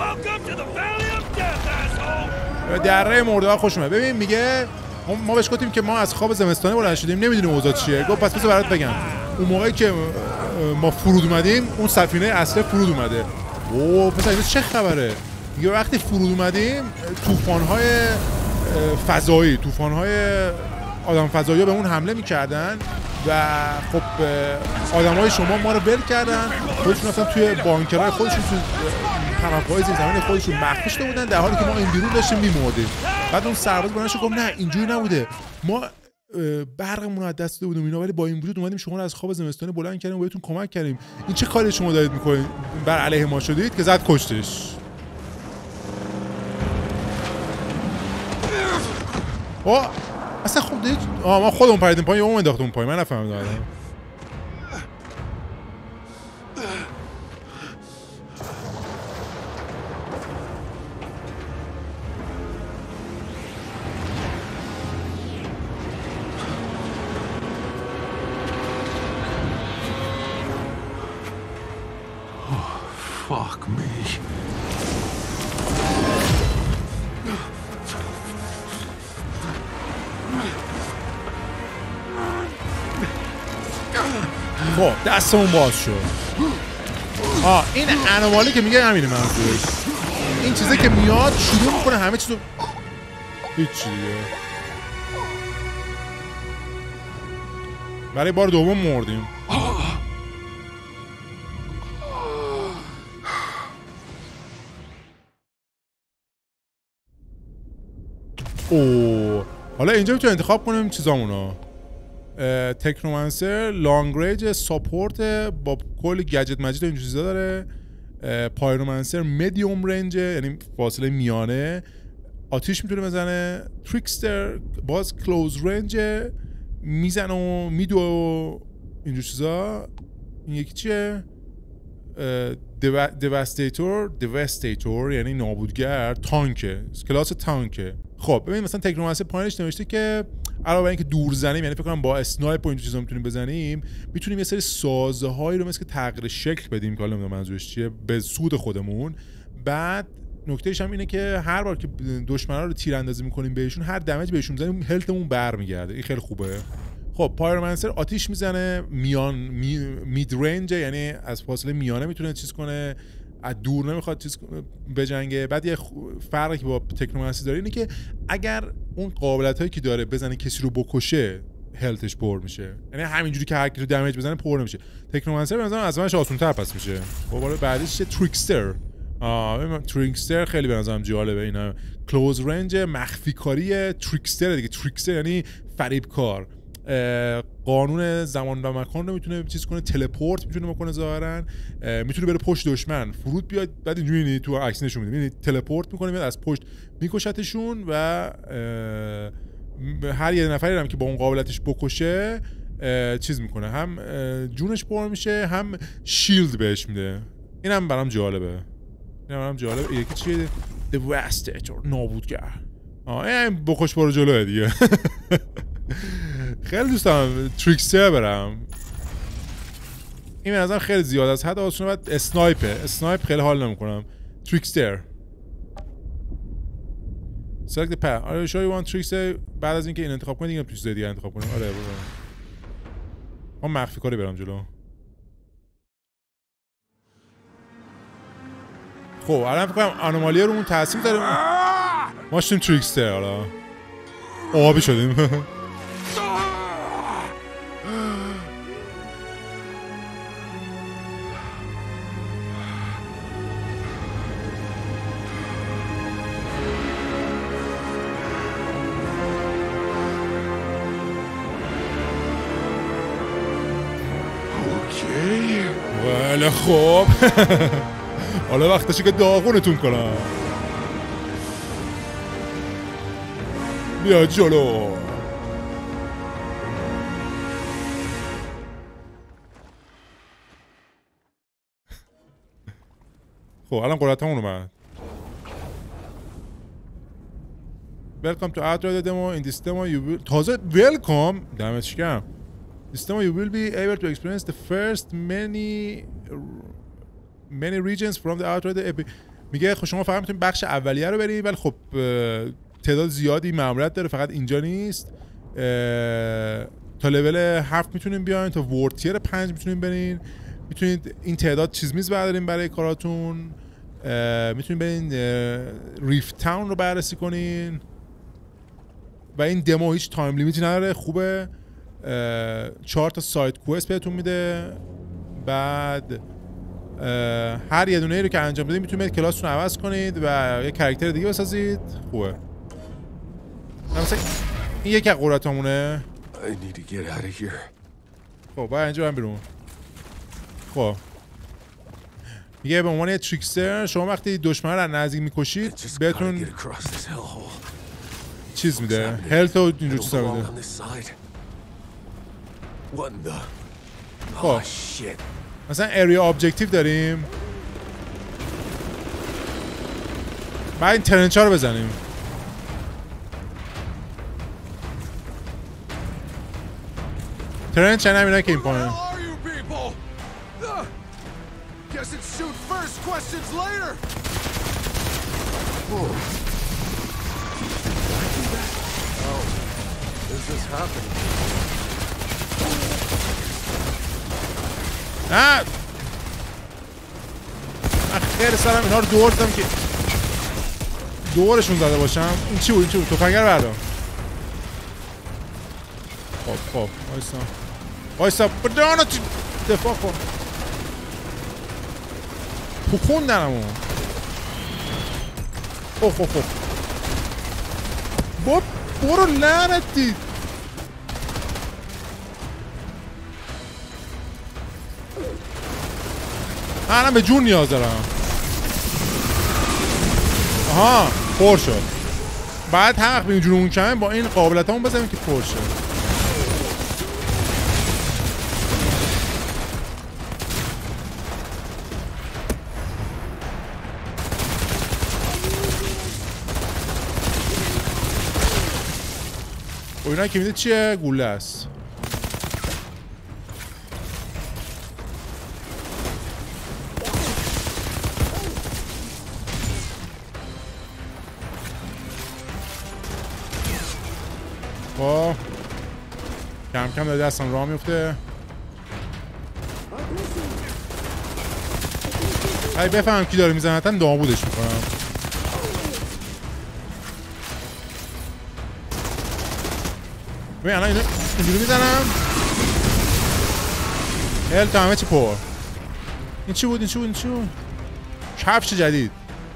به دره مرده ها خوش اومد. ببین میگه ما بهش گفتیم که ما از خواب زمستانه بلند شدیم نمیدونیم اوضاع چیه. گفت پس بذار برات بگم. اون موقعی که ما فرود اومدیم اون سفینه اصلی فرود اومده. اوه پس این چه خبره؟ میگه وقتی فرود اومدیم طوفان‌های فضایی، طوفان‌های آدم فضایی به اون حمله می‌کردن و خب آدمای شما ما رو ول کردن. خودشون اصلا توی بانکرهای خودشون تو پناهگاه زیرزمینی خودشون مخفی شده بودن در حالی که ما این بیرون داشتیم می‌مردیم. بعد اون سرباز بلند شد گفت نه اینجوری نبوده. ما برقمون رو از دست داده بودیم اینا ولی با این وجود اومدیم شما رو از خواب زمستانی بلند کردیم و بهتون کمک کردیم. این چه کاری شما دارید می‌کنید؟ بر علیه ما شدید که زد کشتش. آه اصلا خب دید آه ما خودمون پریدیم پایین یا اون انداختون پایین. من نفهمیدم. Fuck me. خب دستمون باز شد. آه این انومالی که میگه همینه منظورش. این چیزی که میاد شروع میکنه همه چیزو هیچی دیگه. برای بار دوم مردیم. اوه حالا اینجا میتونیم انتخاب کنیم چیزامونو. تکنومنسر، لانگ رنج، ساپورت با کلی گجت مجید و این چیزا داره. پایرومنسر مدیوم رنج یعنی فاصله میانه. آتیش میتونه بزنه. تریکستر باز کلوز رنج میزنه و میدو و اینجور چیزا. این یکی چیه؟ دیواستیتور. دیواستیتور یعنی نابودگر. تانکه، کلاس تانکه. خب ببین مثلا تکنومنسی پایینش نوشته که علاوه بر اینکه دور زنیم، یعنی فکر کنم با اسنایپ و این چیزا میتونیم بزنیم، میتونیم یه سری سازه‌هایی رو مثل که تغییر شکل بدیم که حالا نمیدونم منظورش چیه، به سود خودمون. بعد نکتهش هم اینه که هر بار که دشمنا رو تیراندازی میکنیم بهشون، هر دمیج بهشون میزنیم هلتمون برمیگرده. این خیلی خوبه. خب پایرومنسر آتیش میزنه، میان می، مید رنج، یعنی از فاصله میانه میتونه چیز کنه، از دور نمیخواد چیز بجنگه. بعد یه فرقی که با تکنومنسی داره اینه که اگر اون قابلیت هایی که داره بزنه کسی رو بکشه، هلتش پر میشه. یعنی همینجوری که هر کی رو دمیج بزنه پر نمیشه. تکنومنسر به نظرم از همش آسان‌تر پس میشه. خب بعدش تریکستر. آه تریکستر خیلی به نظرم جالبه. اینا کلوز رنج، مخفی کاری تریکستر دیگه. تریکستر یعنی فریبکار. قانون زمان و مکان رو میتونه چیز کنه، تلپورت میتونه بکنه ظاهرا، میتونه بره پشت دشمن فرود بیاد، بعد اینجوری یعنی تو عکس نشون میده، یعنی تلپورت میکنه میاد از پشت میکشتشون و هر یه نفری هم که با اون قابلیتش بکشه چیز میکنه، هم جونش پر میشه هم شیلد بهش میده. اینم برام جالبه. اینم برام جالبه. یکی چیه؟ دیواستیتور، نابودگر. آه این بکش برو جلوه دیگه. خیلی دوست دارم تریکستر برم. این به نظرم خیلی زیاد از حد آسونه. بعد اسنایپه. اسنایپ خیلی حال نمیکنم. تریکستر سلکت پر. آره شو یو وان تریکستر. بعد از اینکه این انتخاب کنید دیگه تو چیز دیگه انتخاب کنیم. آره برو. من مخفی کاری برم جلو. خب الان فکر کنم آنومالی رو اون تاثیر داره. ما شدیم تریکستر. حالا آبی شدیم. ولی خب حالا وقتشه که داغونتون کنم. بیا جلو. خب الان قدرت همون اومد. Welcome to Outrider demo. In this demo you will... تازه welcome دمتش گرم. This demo you will be able to experience the first many many regions from the Outrider. میگه خب شما فقط میتونید بخش اولیه رو برید، ولی خب تعداد زیادی ماموریت داره، فقط اینجا نیست. تا لول هفت میتونین بیاین، تا ورد تیر پنج میتونین برین. میتونید این تعداد چیز میز بردارین برای کاراتون. میتونین برین ریفت تاون رو بررسی کنین و این دمو هیچ تایم لیمیتی نداره. خوبه. چهار تا سایت کوست بهتون میده. بعد هر یه دونه ای رو که انجام بدید میتونید کلاستون عوض کنید و یه کاراکتر دیگه بسازید. خوبه. مثلا این یکی از قدرتامونه. خب باید اینجا برم بیرون. خب میگه به عنوان یه تریکستر شما وقتی دشمن رو نزدیک میکشید بهتون چیز میده، هلت و اینجور چیزا میده. خب مثلا اریا ابجکتیو داریم، بعد این ترنچ ها رو بزنیم. ترنچ یعنی همینایی که این پایین. نه من خیلی سرم اینا رو دور دادم که دورشون زده باشم. این چی بود؟ این چی بود؟ تفنگر بردار. خب خب وایسا وایسا بدانا دفاع کن. پوکوندنمو. اوه اوه اوه باب برو لعنتی. منم به جون نیاز دارم. آها پر شد. بعد هر وقت به اینجور اون کمه با این قابلت همون بزنیم که پرشه. و اینا که میده چیه؟ گوله است. خب کم کم داره دستم راه میفته. اگه بفهمم کی داره میزنه حتما نابودش میکنم. ببین الان اینو اینجوری میزنم. هل تا همه چی پر. این چی بود؟ این چی بود؟ این چی بود؟ کفش جدید.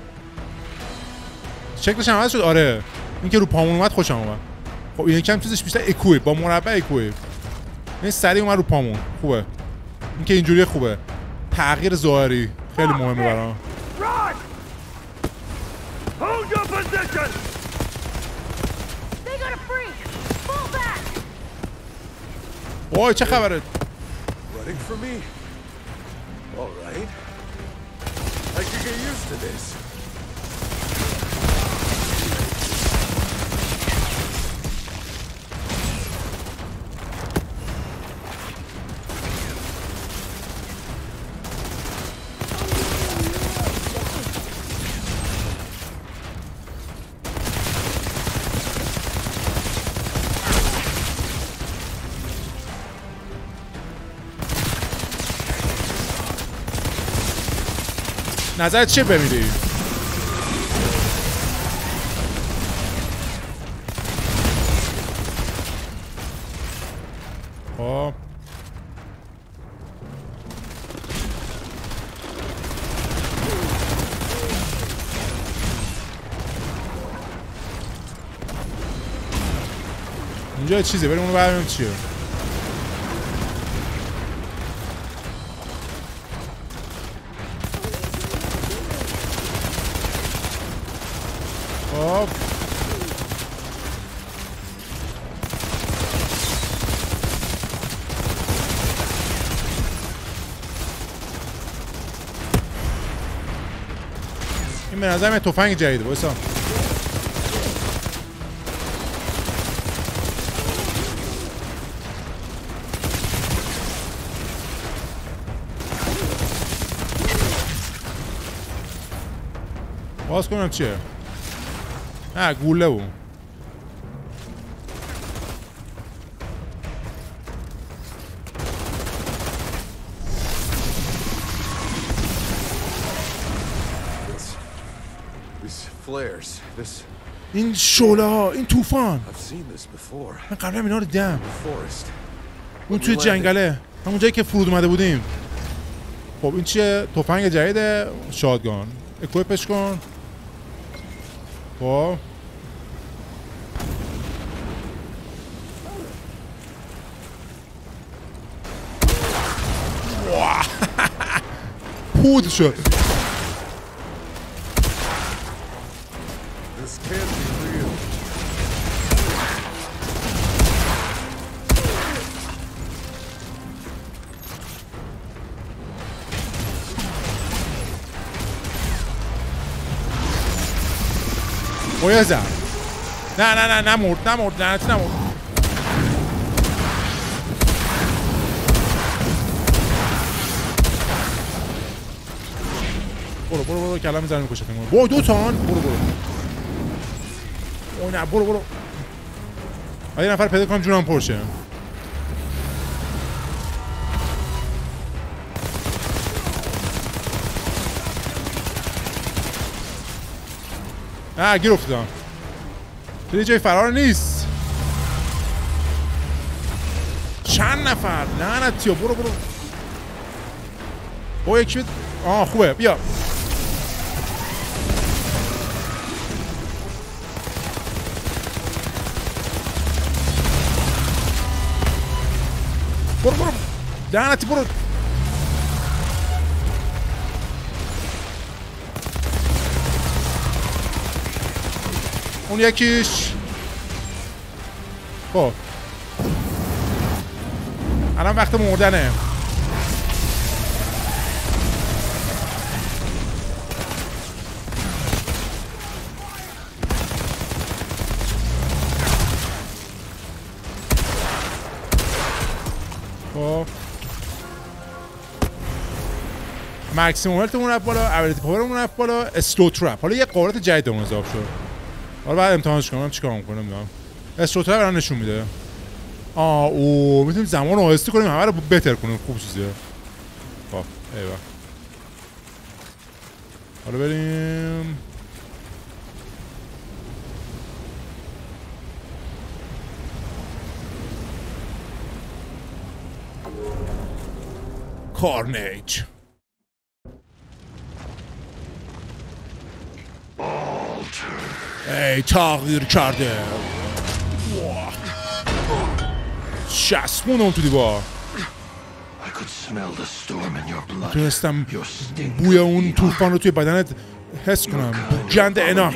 شکلش هم عوض شد. آره این که رو پامون اومد خوشم اومد. خب این یکم چیزش بیشتر اکویپ با مربع اکویپ. این سریع اومد رو پامون. خوبه. این که اینجوری خوبه. تغییر ظاهری خیلی مهمه برام. وای چه خبره؟ Running for me? All right. I could get used to this. نظرت چیه بمیری؟ خب اینجا چیزه بریم اونو ببینیم چیه. خب این به نظرم تفنگ جدیده. وایسا باز کنم چیه؟ نه گوله بود. این شعله ها، این طوفان. من قبلا اینا رو دیدم. اون توی جنگله، همون جایی که فرود اومده بودیم. خب این چیه؟ تفنگ جدیده. شاتگان اکویپش کن. خب پود شد. اویزم نه نه نه نمورد نمورد نه نمورد. برو برو برو کلام میزنم میکشتم. برو دو تان. برو برو اوه نه برو برو. آیا نفر پیدا کنم جونم پرشه. نه گیر افتادم. توی جای فرار نیست. چند نفر لعنتیا. برو برو. او یکی بید. آه خوبه بیا. برو برو لعنتی برو. اون یکیش. خب الان وقت مردنه. خب ماکسیموم هلتمون رفت بالا، ابیلیتی پاورمون رفت بالا، اسلو ترپ. حالا یه قابلیت جدیدمون اضافه شد. حالا بعد امتحانش کنم چیکار می‌کنم نمیدونم. اسلو ترپ الان نشون میده. آه او میتونیم زمان رو آهسته کنیم، همه رو بهتر کنیم. خوب چیزیه. خب ایوه. حالا بریم کارنیج. ای تغییر کرده. چسبونم تو دیوار. تونستم بوی اون طوفان رو توی بدنت حس کنم. گند انا.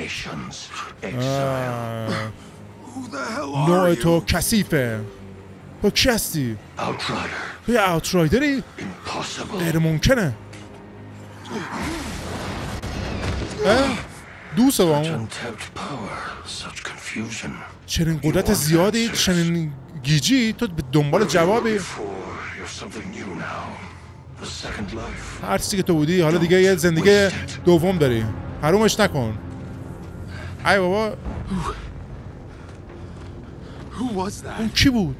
نوع تو کثیفه. تو کی هستی؟ توی اوترایدری؟ غیر ممکنه. دوست با اون چنین قدرت زیادی، چنین گیجی، تو به دنبال جوابی. هر چیزی که تو بودی حالا دیگه یه زندگی دوم داری. حرومش نکن. ای بابا اون کی بود؟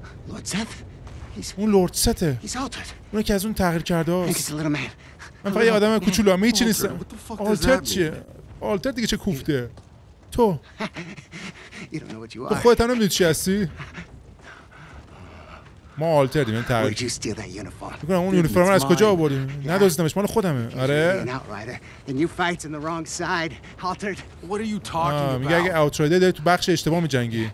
اون لورد سته. اون که از اون تغییر کرده هست. من فقط یه آدم کوچولو هم هیچی نیستم. آلتر چیه؟ آلتر دیگه چه کوفته؟ تو تو خودت هم نمیدونی چی هستی؟ ما آلتر دیم. این تغییر میکنم اون یونیفرم رو از کجا آوردیم؟ ندازدمش، مال خودمه. آره میگه اگه اوترایدر داری تو بخش اشتباه میجنگی.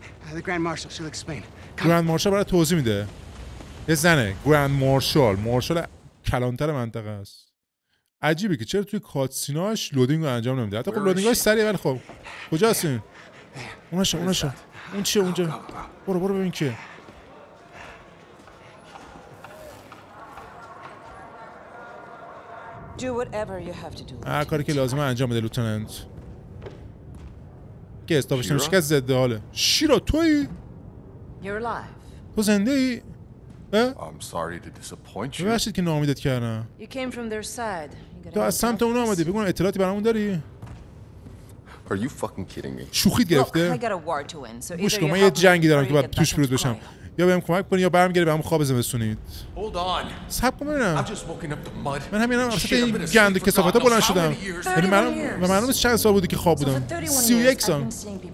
گرند مارشال برای توضیح میده. یه زنه گرند مارشال، مارشال کلانتر منطقه است. عجیبه که چرا توی کاتسیناش لودینگ رو انجام نمیده. حتی خب لودینگاش سریعه ولی خب کجا هستین؟ اوناشا اوناشا اون چیه اونجا؟ برو برو ببین کیه. هر کاری که لازمه انجام بده لوتننت. که استاپش نمیشه که ضد حاله. شیرا تویی؟ تو زنده ای؟ ببخشید که ناامیدت کردم. تو از سمت اونا آمدی. بگو اطلاعاتی برامون داری؟ شوخیت گرفته؟ گوش کن من یه جنگی دارم که باید توش پیروز بشم. یا بهم کمک کنی یا برمیگردی بهم خواب زمستونید. صبر کن ببینم. من همین الان وسط این گند کثافتا بلند شدم. یعنی من و معلومه چند سال بودی که خواب بودم. سی و یک سال.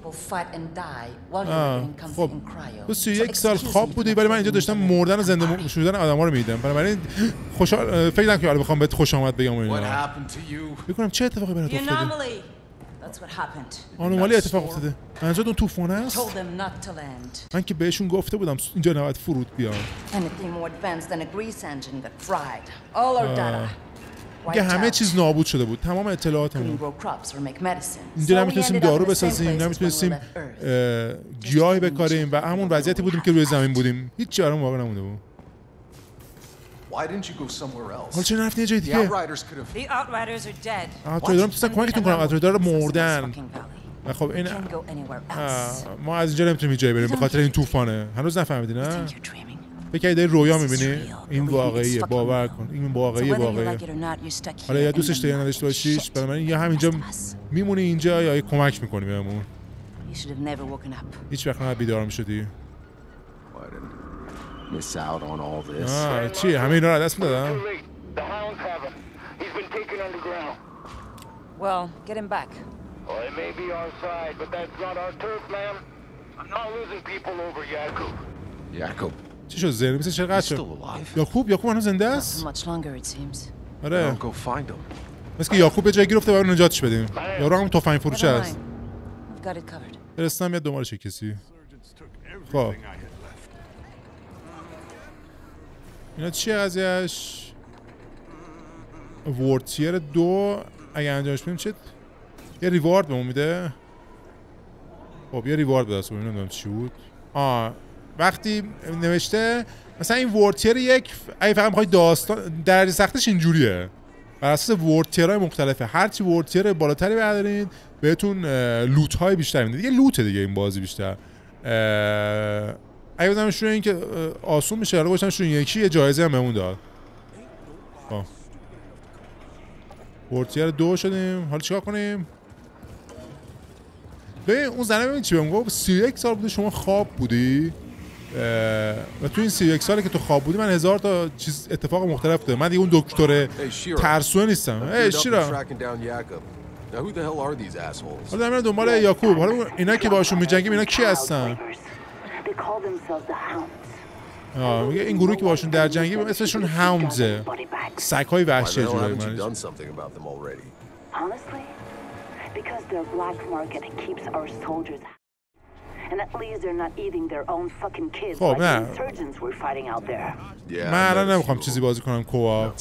خب تو سی و یک سال خواب بودی ولی من اینجا داشتم مردن و زنده شدن آدما رو میدیدم. بنابراین خوشحال فکر نکنم که الان بخوام بهت خوش آمد بگم اینا. بکنم چه اتفاقی برات افتاده؟ آنومالی اتفاق افتاده. منظورت اون طوفان است؟ من که بهشون گفته بودم اینجا نباید فرود بیان. دیگه همه چیز نابود شده بود. تمام اطلاعاتمون. اینجا نمیتونستیم دارو بسازیم، نمیتونستیم گیاهی بکاریم و همون وضعیتی بودیم که روی زمین بودیم. هیچ چیزی برام واقع نمونده بود. حالا چرا نرفتین یه جای دیگه؟ اوترایدرها میتونستن کمکتون کنم. اوترایدرها مردن. خب این ما از اینجا نمیتونیم جایی بریم به خاطر این طوفانه. هنوز نفهمیدی نه؟ فکر داری رویا میبینی؟ این واقعیه، باور کن. این واقعیه واقعیه. حالا یا دوستش داری یا نداشته باشیش، بنابراین یا همینجا میمونی اینجا یا کمک میکنی بهمون. هیچ وقت نباید بیدار میشدی. Miss out on all this. آه چی؟ همه اینا رو دست میدادم؟ Well, get him back. Well, it may be our side, but that's not our turf, man. I'm not losing people over Yakub. Yakub. چی شد زنده؟ مثل چرا قد شد؟ یاکوب؟ یاکوب هنوز زنده است؟ آره. مثل که یاکوب به جای گیر افته باید نجاتش بدیم. یارو هم تفنگ فروشه است. فرستم بیاد دنبالش کسی. خب. اینا چیه قضیهش؟ وورد تیر دو اگه انجامش بدیم چه؟ یه ریوارد بهمون میده؟ خب یه ریوارد به دست نمیدونم چی بود. آه وقتی نوشته مثلا این ورتیر یک اگه فقط میخوای داستان درجه سختش اینجوریه بر اساس ورتیرهای مختلفه. هرچی ورتیر بالاتری بردارین بهتون لوت های بیشتر میده. دیگه لوته دیگه این بازی بیشتر. اگه بزنم شروع این که آسون میشه حالا باشم شروع یکی یه جایزه هم بهمون داد. خب ورتیر دو شدیم. حالا چیکار کنیم؟ ببین اون زنه ببین چی بهم گفت سی و یک سال بوده شما خواب بودی و تو این سی و یک سالی که تو خواب بودی من هزار تا چیز اتفاق مختلف داره. من دیگه اون دکتر ترسوه نیستم. ای شیرا حالا دارم دنبال یاکوب. حالا اینا که باشون میجنگیم اینا کی هستن؟ آه میگه این گروهی که باشون در جنگیم اسمشون هاوندزه. سگ‌های وحشی جوری من. Because their black market keeps our soldiers, and at least they're not eating their own fucking kids like the insurgents we're fighting out there. من الان نمیخوام چیزی بازی کنم کوآپ.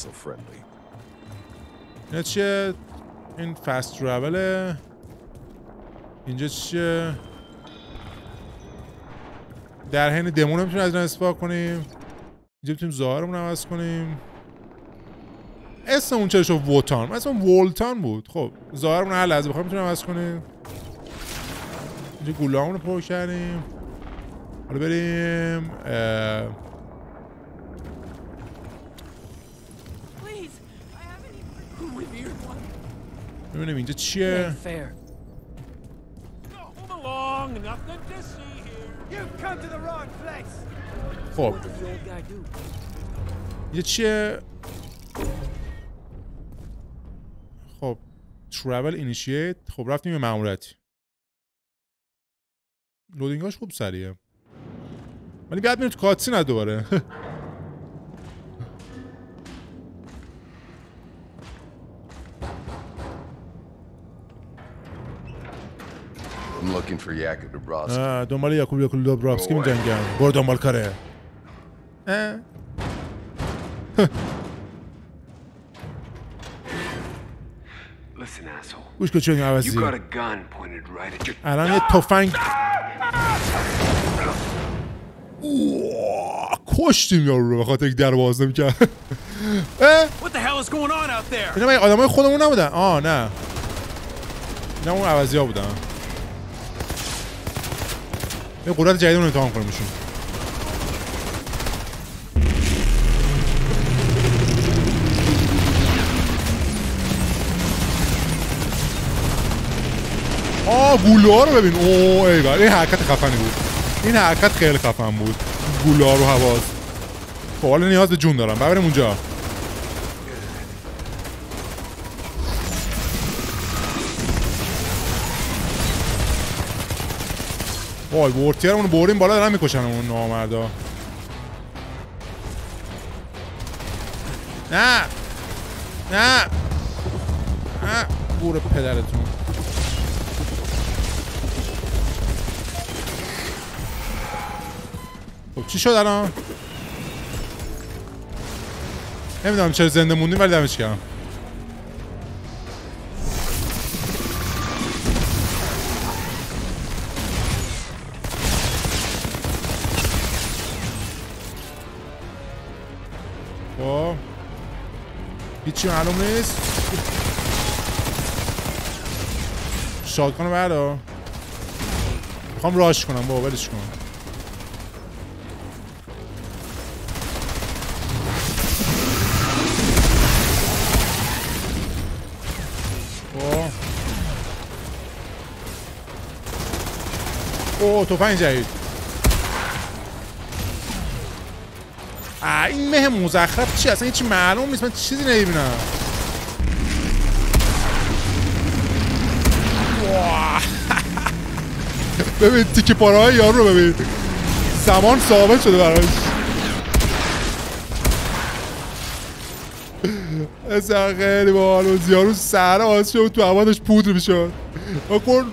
اینا چیه؟ این فست ترافله. اینجا چیه؟ در حین دمون هم میتونیم از این استفاده کنیم. اینجا میتونیم ظاهرمون عوض کنیم. اسم اون چه شو ووتان مثلا وولتان بود. خب ظاهرمون هر لحظه بخوایم میتونیم عوض کنیم. اینجا گولامون رو پر کردیم. حالا بریم ببینیم اینجا چیه. خب اینجا چیه. خب travel initiate. خب رفتیم به ماموریت. لودینگاش خوب سریعه ولی بعد میره تو کاتسین از دوباره. I'm looking for Yakub Dabrowski. آه دنبال یاکوب یاکوب دابرافسکی می‌جنگم. برو دنبال کاره. اه Listen, asshole. گوش کن چه عوضی. You got a gun pointed right at your. الان یه تفنگ. اوه کشتیم یارو رو به خاطر یک در باز نمی‌کرد. What the hell is going on out there? اینا آدمای خودمون نبودن. آه نه. اینا اون عوضی‌ها بودن. یه قدرت جدید رو امتحان کنیم ایشون. آه گوله رو ببین. اوه ای بابا این حرکت خفنی بود. این حرکت خیلی خفن بود. گوله رو حواس. خب حالا نیاز به جون دارم. بریم اونجا. وای ورتیرمون رو بریم بالا دارن میکشن اون نامردا. نه نه نه گور پدرتون. خب چی شد الان؟ نمیدونم چرا زنده موندیم ولی دمش کردم. خب هیچی معلوم نیست. شاتگان رو بردار. میخوام راش کنم بابا ولش کنم. اوه تفنگ جدید. آه این مه مزخرف چی اصلا هیچی معلوم نیست. من چیزی نمیبینم. ببین تیکه پاره های یارو رو ببین. زمان ثابت شده براش. اصلا خیلی باحال بود. یارو سر آز شد تو هوا داشت پودر میشد. بکن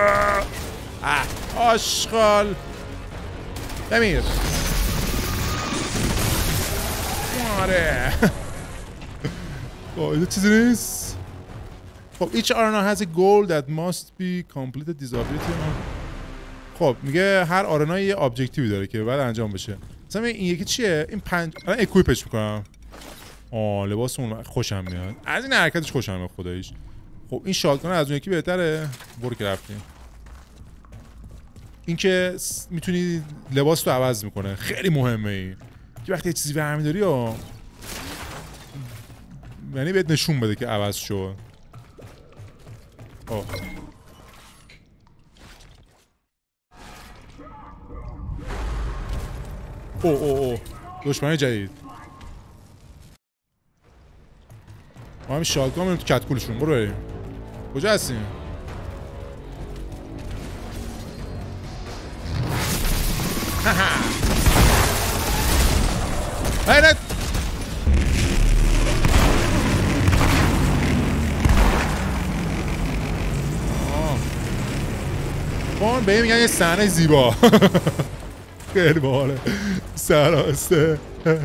آشغال بمیر. آره خب اینه چیزی نیست. خب each arena has a goal that must be completed. Disability خب میگه هر آرنا یه ابجکتیوی داره که بعد انجام بشه. مثلا این یکی چیه؟ این پنج الان اکویپش میکنم. آه لباس اون خوشم میاد. از این حرکتش خوشم میاد خداییش. خب این شاتگان از اون یکی بهتره. برو که رفتیم. این که میتونی لباس رو عوض میکنه. خیلی مهمه این. که وقتی یه چیزی برمی داری یا یعنی بهت نشون بده که عوض شد. آه. او او او دشمن جدید. ما همین شاتگان میریم تو کتکولشون. برو بریم. کجا هستیم؟ حیرت آه به این میگن یه صحنه زیبا. خیلی باحاله. سراسته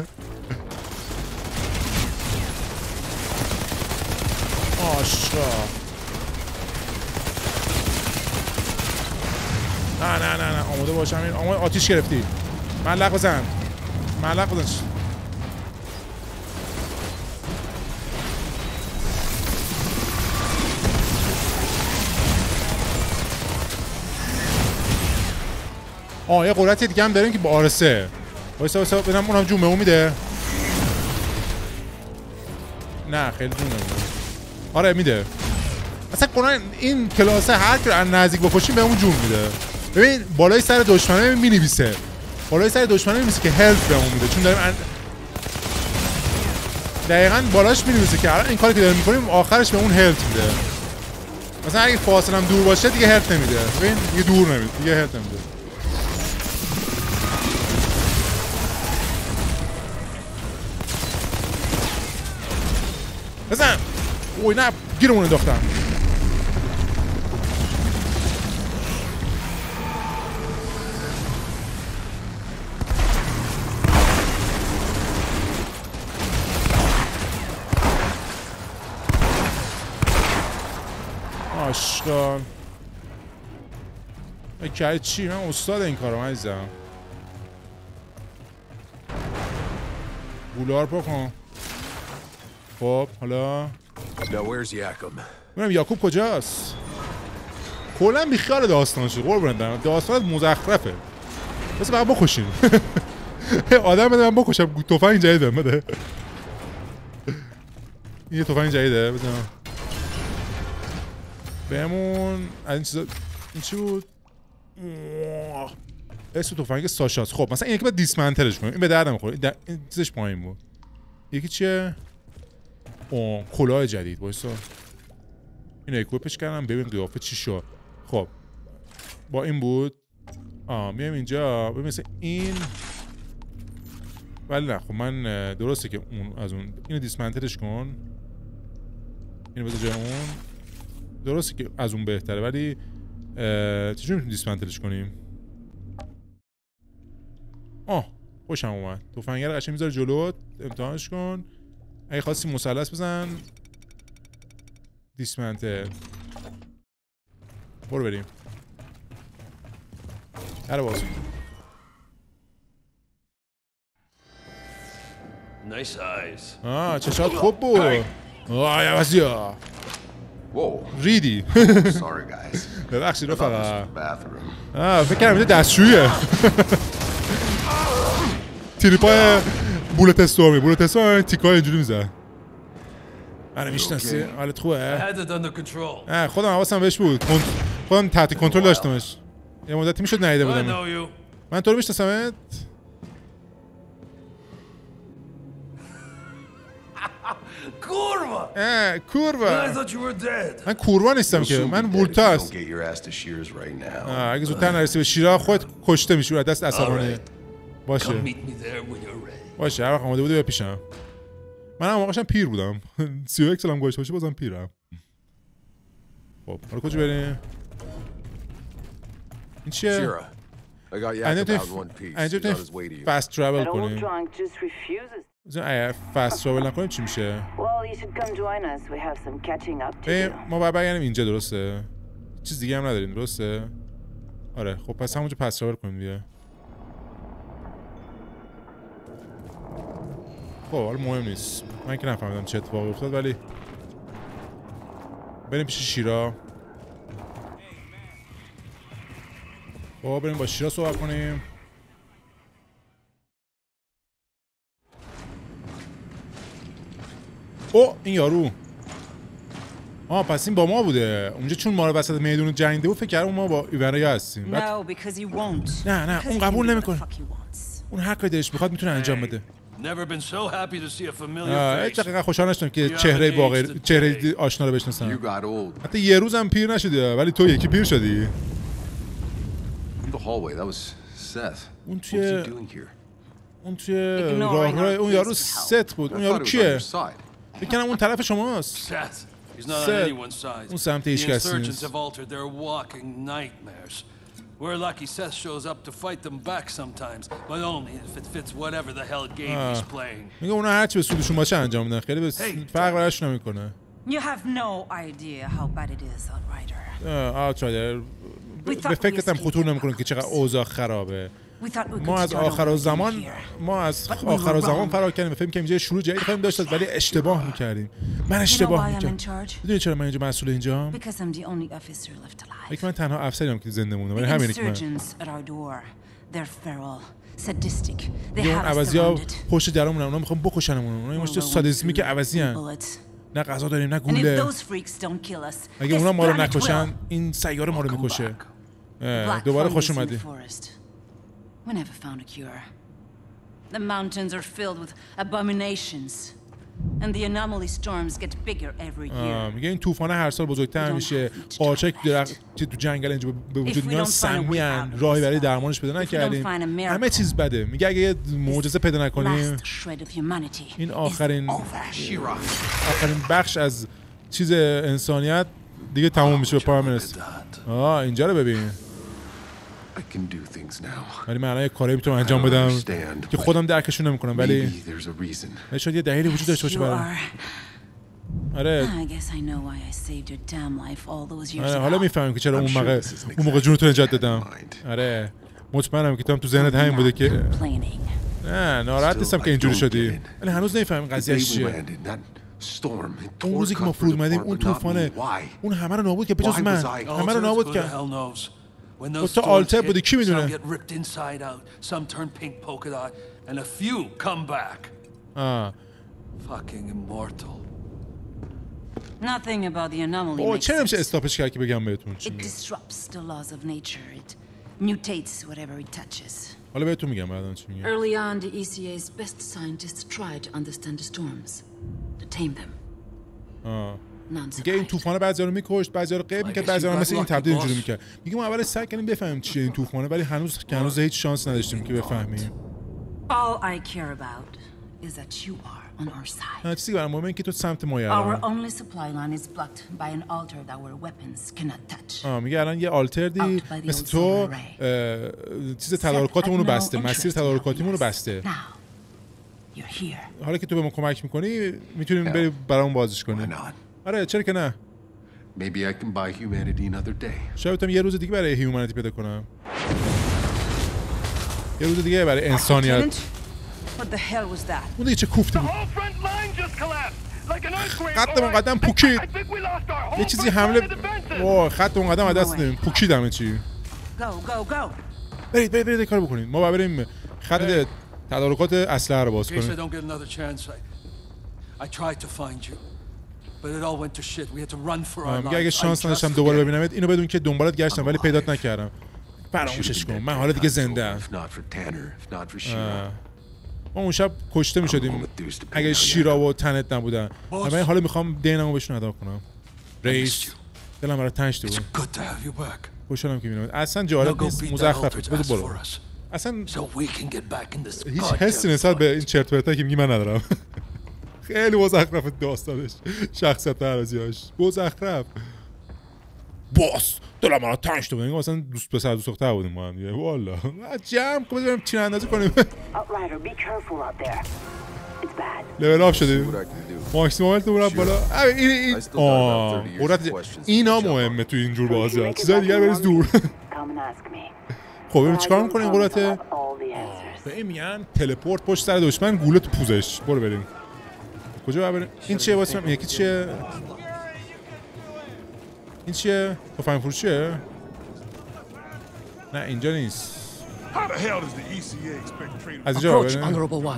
آشقا. نه نه نه نه آماده باشم. این آماده آتیش گرفتی. ملق بزن ملق بزن. آه یه قدرتی دیگه هم داریم که با آرسه. وایسا وایسا ببینم اونم جون به اون میده. نه خیلی جون نمیده. آره میده. اصلا قرآن این کلاسه هر که از نزدیک بکشیم به اون جون میده. ببین بالای سر دشمنه مینویسه. بالای سر دشمنه مینویسه که هلت به اون میده. چون داریم ان... دقیقاً بالاش مینویسه که الان این کاری که داریم میکنیم آخرش به اون هلت میده. مثلا اگه فاصله هم دور باشه دیگه هلت نمیده. ببین دیگه دور نمیده. دیگه هلت نمیده. بزن. اوی نه گیرمون انداختم. آشقال که چی؟ من استاد این کارم عزیزم. گولار بکن. خب حالا ببینم یعقوب کجاست؟ کلا بیخیال داستان شد. قربونت برم داستانت مزخرفه. بس فقط بکشیم. آدم بده من بکشم. تفنگ جدیده بده. این یه تفنگ جدیده بزنم بهمون از این چیزا. این چی بود؟ اسم تفنگ ساشاست. خب مثلا این یکی باید دیسمنتلش کنیم. این به دردم میخوره. این, این چیزش پایین بود. یکی چیه؟ اوه کلاه جدید. وایسا اینو اکویپش کردم ببین قیافه چی شد. خب با این بود. آه میام اینجا ببین مثلا این. ولی نه خب من درسته که اون از اون اینو دیسمنتلش کن. اینو بذار جای اون. درسته که از اون بهتره ولی چجوری میتونیم دیسمنتلش کنیم؟ آه خوشم اومد. تفنگه رو قشنگ میذاره جلوت. امتحانش کن. اگه خواستی مثلث بزن دیسمنتل. برو بریم. هر باز. Nice eyes. آه چشات خوب بود. آه یوازیا. ریدی. Sorry guys. ببخشید رفقا. آه فکر کنم اینجا دستشویه. تریپای بولت استورمی. بولت استورمی تیکای اینجوری میزن. آره میشناسی؟ حالت خوبه؟ نه خودم حواسم بهش بود. خودم تحت کنترل داشتمش. یه مدتی میشد ندیده بودم. من تو رو میشناسمت؟ کوروا. اه کوروا. من کوروا نیستم که. من بولتا هست. اگه زودتر نرسی به شیرا خودت کشته میشی. دست عصبانی. باشه. باشه هر وقت آماده بودی بیا پیشم. من هم واقعا پیر بودم. سی و یک سالم گذشته باشه بازم پیرم. خب حالا کجا بریم؟ این چیه؟ اینجا بتونیم فست ترابل کنیم. فست ترابل نکنیم چی میشه؟ ما باید برگردیم اینجا درسته؟ چیز دیگه هم نداریم درسته؟ آره خب پس همونجا پس ترافل کنیم دیگه. خب حالا مهم نیست، من که نفهمیدم چه اتفاقی افتاد، ولی بریم پیش شیرا. خب بریم با شیرا صحبت کنیم. او این یارو آه پس این با ما بوده اونجا، چون ما رو وسط میدون جنگیده بود فکر کردم ما با ایوریا هستیم. بعد... نه نه اون قبول نمیکنه، اون هر کاری دلش بخواد میتونه انجام بده. چقدر خوشحال نشدم که چهره واقعی، چهره آشنا رو بشناسم. حتی یه روزم پیر نشدی ولی تو یکی پیر شدی. اون توی اون توی راه اون یارو ست بود. اون یارو کیه؟ فکر کنم اون طرف شماست. ست اون سمت هیچ کسی نیست. We're lucky Seth shows up to fight them back sometimes, but only if it fits whatever the hell game he's playing. میگه اونا هرچی به سودشون باشه انجام میدن، خیلی بس فرق براشون نمیکنه. You have no idea how bad it is, Outrider. آوترایدر به فکرتم خطور نمیکنه که چقدر اوضاع خرابه. ما از آخر زمان ما از آخر زمان فرار کردیم و فکر کنیم اینجا شروع جدید خواهیم داشت ولی اشتباه میکردیم. من اشتباه میکردم. میدونی چرا من اینجا مسئول اینجام؟ فکر من تنها افسریم که زنده مونده، ولی همینه که من اون عوضی‌ها پشت درمونن، اونا میخوان بکشنمون. اونا مشت سادیسمی که عوضی ان. نه غذا داریم نه گوله. اگه اونا ما رو نکشن این سیاره ما رو میکشه. دوباره خوش اومدی. We never found a cure. The mountains are filled with abominations, and the anomaly storms get bigger every year. میگه این طوفان هر سال بزرگتر میشه. قاچاق درخت که تو جنگل اینجا به وجود میاد سمیان، راهی برای درمانش پیدا نکردیم. همه چیز بده. میگه اگه یه معجزه پیدا نکنیم این آخرین آخرین بخش از چیز انسانیت دیگه تموم میشه، به پا میرسه. آه اینجا رو ببین. ولی من الان یه کاری میتونم انجام بدم که خودم درکشون نمیکنم، ولی شاید یه دلیلی وجود داشته باشه برام. آره آره حالا میفهمم که چرا اون موقع اون موقع جونتو نجات دادم. آره مطمئنم که تو هم تو ذهنت همین بوده که نه ناراحت نیستم که اینجوری شدی، ولی هنوز نمیفهمم قضیه چیه. اون روزی که ما فرود اومدیم اون طوفانه اون همه رو نابود کرد بجز من، همه رو نابود کرد. و تو آلتر بودی کی میدونه؟ آه اوه چرا نمیشه استاپش کرد که بگم بهتون چی میگه؟ حالا بهتون میگم بعداً چی میگه. Early on, the E C A's best scientists tried to understand the storms, to tame them. آه میگه این طوفانه بعضیا رو میکشت، بعضیا رو غیب میکرد، بعضیا رو مثل این تبدیل اینجوری میکرد. میگه ما اول سعی کردیم بفهمیم چیه این طوفانه، ولی هنوز که هنوز هیچ شانس نداشتیم که بفهمیم. All I care about is that you are on our side. نه چیزی برام مهمه که تو سمت ما یارم. Our only supply line is blocked by an altar that our weapons cannot touch. آه میگه الان یه آلتردی مثل تو چیز تدارکاتمون رو بسته، مسیر تدارکاتیمون رو بسته. حالا که تو به ما کمک میکنی میتونیم بری برامون بازش کنی. آره چرا که نه؟ Maybe I can buy humanity another day. شاید بتونم یه روز دیگه برای هیومانیتی پیدا کنم. یه روز دیگه برای انسانیت. What the hell was that? اون دیگه چه کوفتی بود. خط مقدم پوکید. یه چیزی حمله اوه خط مقدم از دست دادیم. پوکید همه چی. Go go go. برید برید برید کار بکنید. ما بریم خط تدارکات اسلحه رو باز کنیم. میگه اگه شانس نداشتم دوباره ببینمت اینو بدون که دنبالت گشتم ولی پیدات نکردم. فراموشش کن. من حالا دیگه زنده ام. ما اون شب کشته میشدیم اگه شیرا و تنت نبودن. من حالا میخوام دینمو بهشون ادا کنم. رئیس دلم برات تنگ شده بود. خوشحالم که میبینم. اصلا جالب نیست، مزخرفه. بذار برو. اصلا هیچ حسی نسبت به این چرت و پرتا که میگی من ندارم. خیلی مزخرف داستانش، شخصیت پردازیاش مزخرف. باس دلم برات تنگ شده بود. مثلا دوست پسر دوست دختر بودیم ما هم. والا جمع کنیم بریم تیر اندازی کنیم. لول اپ شدیم. ماکسیمال تو برام بالا. این این آه قدرت اینا مهمه تو اینجور بازی‌ها. چیزای دیگه بریز دور. خب ببین چیکار می‌کنه این قولته؟ به این میگن تلپورت پشت سر دشمن گوله تو پوزش. برو بریم. کجا باید بریم؟ این چیه واسه من؟ یکی چیه؟ این چیه؟ تفنگ فروشیه؟ نه اینجا نیست. از اینجا بریم.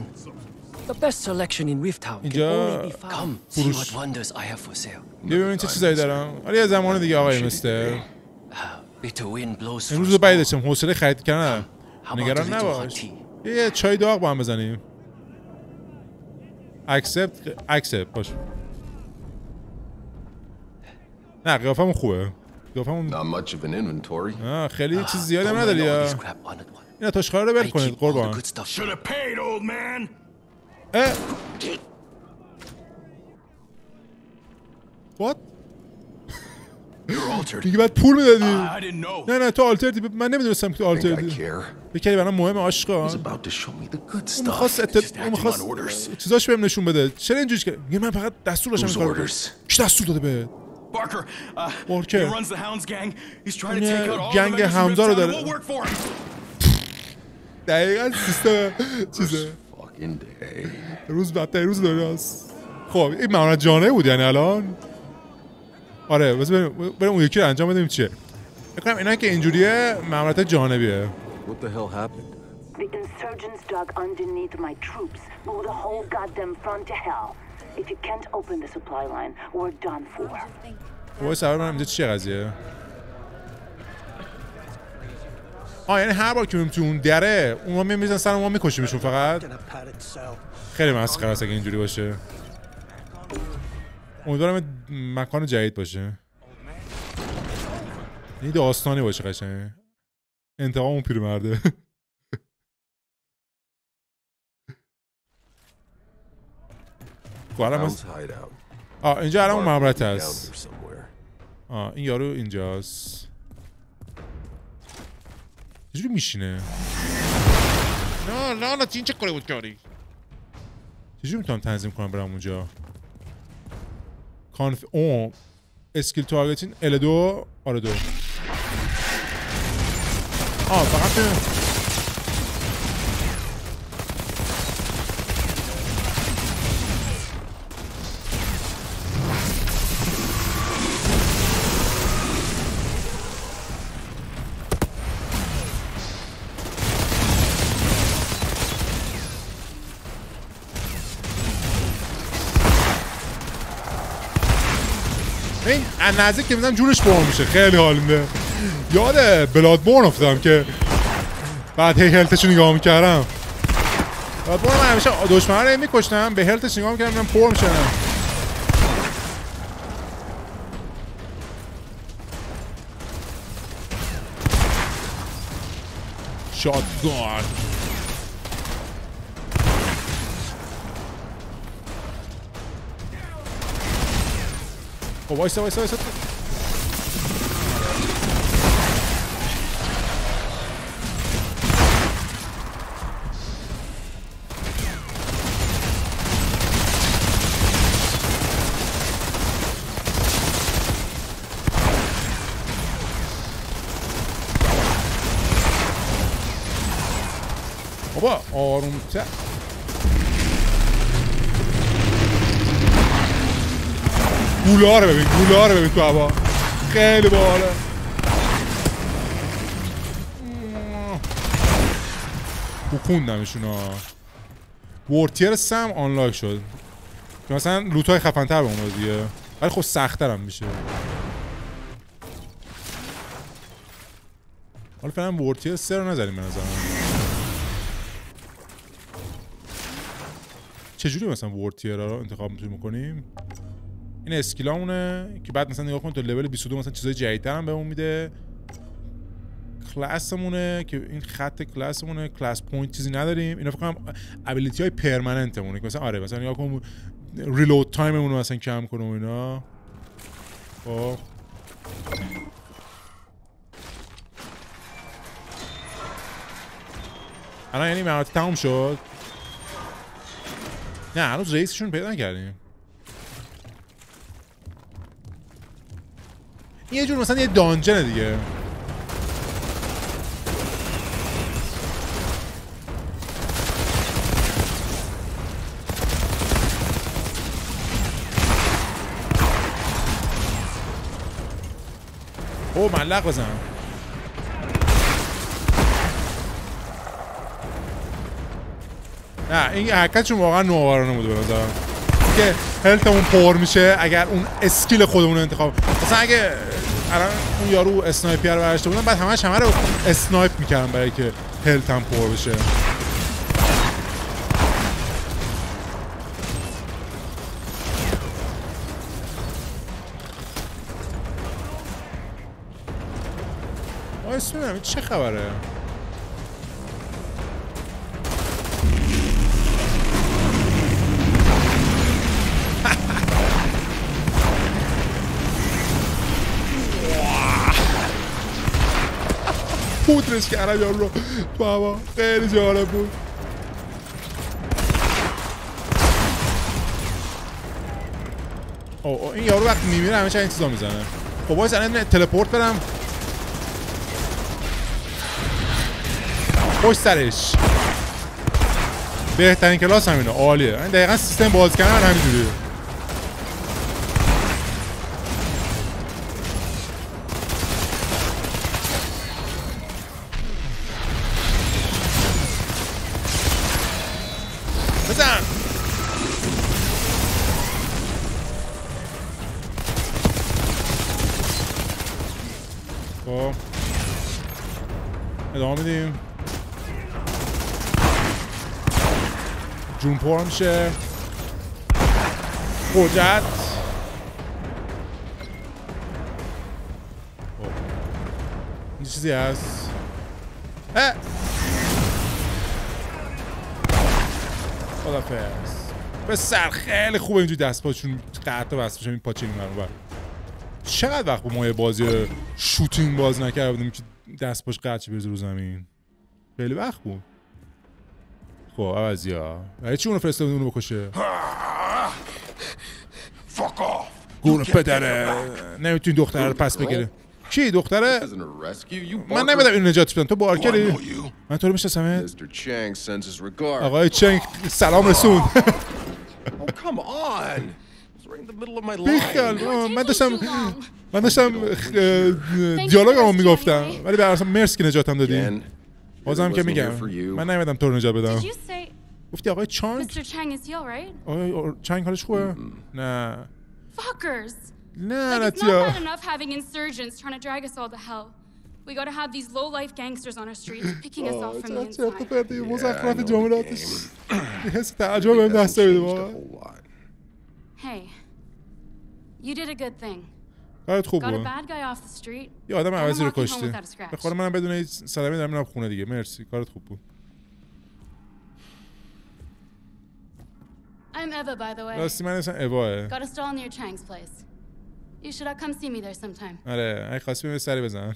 اینجا فروش. بیا ببین چه چیزایی دارم. ولی یه زمان دیگه آقای مستر. امروز رو باید داشتم حوصله خرید کردن. نگران نباش. یه چای داغ با هم بزنیم. اکسپت اکسپت باش. نه قیافمون خوبه. قیافمون آه خیلی چیز زیادی هم نداری یا اینا تاشخاره رو بل کنید قربان. اه What؟ دیگه باید پول میدادی. نه نه تو آلتردی. من نمیدونستم که تو آلتردی. بکری برام مهمه عاشقان. اون میخواست اتت... اون میخواست چیزاش بهم نشون بده. چرا اینجوریش کرد؟ میگه من فقط دستور داشتم این کارو کنم. کی دستور داده بهت؟ بارکر. گنگ همزا رو داره. دقیقاً سیستم چیزه. روز بدتر روز دنیاست. خب این مامورت جانه بود یعنی الان. آره بس بریم بریم اون یکی رو انجام بدیم چیه. بکنم اینا که اینجوریه مامورت جانبیه. What the hell happened? The insurgents dug underneath my troops, blew the whole goddamn front to hell. If you can't open the supply line, we're done for. وای سوار من اینجا چیه قضیه؟ آه یعنی هر بار که میریم تو اون دره اونا میمیزن سر ما میکشیمشون فقط. خیلی مسخره است اگه اینجوری باشه. امیدوارم مکان جدید باشه. این داستانی باشه قشنگ. انتقام اون پیرمرده. آه اینجا الان اون مامورت هست. آه این یارو اینجاست. چجوری میشینه؟ نه نه نه این چه کاری بود کاری؟ چجوری میتونم تنظیم کنم برم اونجا؟ کانف اون اسکیل تارگتین ال دو آر دو. آه فقط این از نزدیک که میزنم جونش بار میشه. خیلی حال میده. یاد بلادبورن افتادم که بعد هی هلتش رو نگاه میکردم. بلادبورن من همیشه دشمن رو میکشتم به هلتش نگاه میکردم من پر میشه. شاتگان. خب وایسا وایسا وایسا. بابا آرومتر. گوله رو ببین گوله رو ببین تو هوا. خیلی باحاله. بکوندمشون ها. ورتیر سم آنلاک شد که مثلا لوت های خفن تر به اون دیگه. ولی خب سخت تر هم میشه. حالا فعلا ورتیر سه رو نزدیم به نظرم. چجوری مثلا ورتیر رو انتخاب میتونیم کنیم؟ این اسکیلامونه که بعد مثلا نگاه کن تا لول بیست و دو مثلا چیزای جدیدتر هم بهمون میده. کلاسمونه که این خط کلاسمونه. کلاس پوینت چیزی نداریم. اینا فکر کنم ابیلیتی های پرمننتمونه که مثلا آره مثلا نگاه کن ریلود تایممون رو مثلا کم کنه و اینا. خب الان یعنی مهارت تموم شد. نه هنوز رئیسشون پیدا نکردیم. این یه جور مثلا یه دانجنه دیگه. او ملق بزن. نه این حرکتشون واقعا نوآورانه بوده به نظرم که هلتمون پر میشه اگر اون اسکیل خودمون رو انتخاب. مثلا اگه الان اون یارو اسنایپر رو برداشته بودن بعد همش همه رو اسنایپ میکردم برای که هلتم پر بشه. اسم نمید چه خبره؟ پودرش کردم یارو رو بابا خیلی جالب بود. او این یارو وقتی میمیره همه چه این چیزا میزنه. خب باید زنه تلپورت برم خوش سرش. بهترین کلاس همینه. عالیه. این دقیقا سیستم باز کردن همینجوریه. بزن. خب ادامه میدیم. جون پر میشه. قدرت. این چیزی هست. اه خدافظ. به سر خیلی خوبه اینجوری دست پاچون قطع بست بشه این پاچه این برون. چقدر وقت با ما یه بازی شوتینگ باز نکرده بودیم که دست پاش قطع بریزه رو زمین. خیلی وقت بود. خب عوضی ها برای چی اونو فرستاده اونو بکشه؟ گونه پدره نمیتونی دختره رو پس بگیره. کی دختره؟ من نمیدم اینو نجات بدم. تو بارکری؟ من تو رو میشناسم. آقای چنگ سلام رسون. بیخیال من داشتم من داشتم دیالوگمو میگفتم ولی به اصلا مرسی که نجاتم دادی. بازم که میگم من نمیدم تو رو نجات بدم. گفتی آقای چانگ؟ آقای چانگ حالش خوبه؟ نه نه نتیا. We gotta have these low-life gangsters on our streets picking us off from the inside. پردی مزخرف جملاتش. حس تعجب بهم دست میده واقعا. Hey, you did a good thing. کارت خوب بود. Got a bad guy off the street. یه آدم عوضی رو کشتی. به خاطر منم بدون هیچ صدمه دارم میرم خونه دیگه. مرسی کارت خوب بود. I'm Eva, by the way. راستی من اسمم اواه. Got a stall near Chang's place. You should come see me there sometime. آره اگه خواستی بهم سری بزن.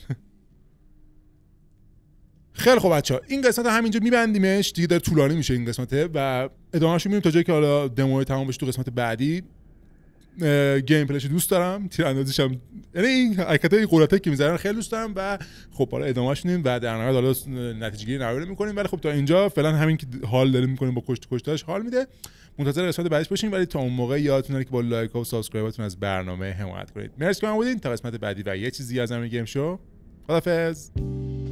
خیلی خوب بچه‌ها این قسمت همینجا میبندیمش دیگه. داره طولانی میشه این قسمته و ادامه‌اش می‌بینیم تا جایی که حالا دمو تمام بشه. تو قسمت بعدی گیم پلیش دوست دارم. تیراندازیش هم یعنی این حرکتای قدرتی که می‌ذارن خیلی دوست دارم و خب حالا ادامه‌اش می‌دیم و در نهایت حالا نتیجه‌گیری نهایی می‌کنیم. ولی خب تا اینجا فعلا همین که حال داریم می‌کنیم با کشت کشتاش حال میده. منتظر قسمت بعدش باشین ولی تا اون موقع یادتون نره که با لایک و سابسکرایبتون از برنامه حمایت کنید. مرسی که من بودین تا قسمت بعدی و یه چیزی از همین گیم شو. خدافظ.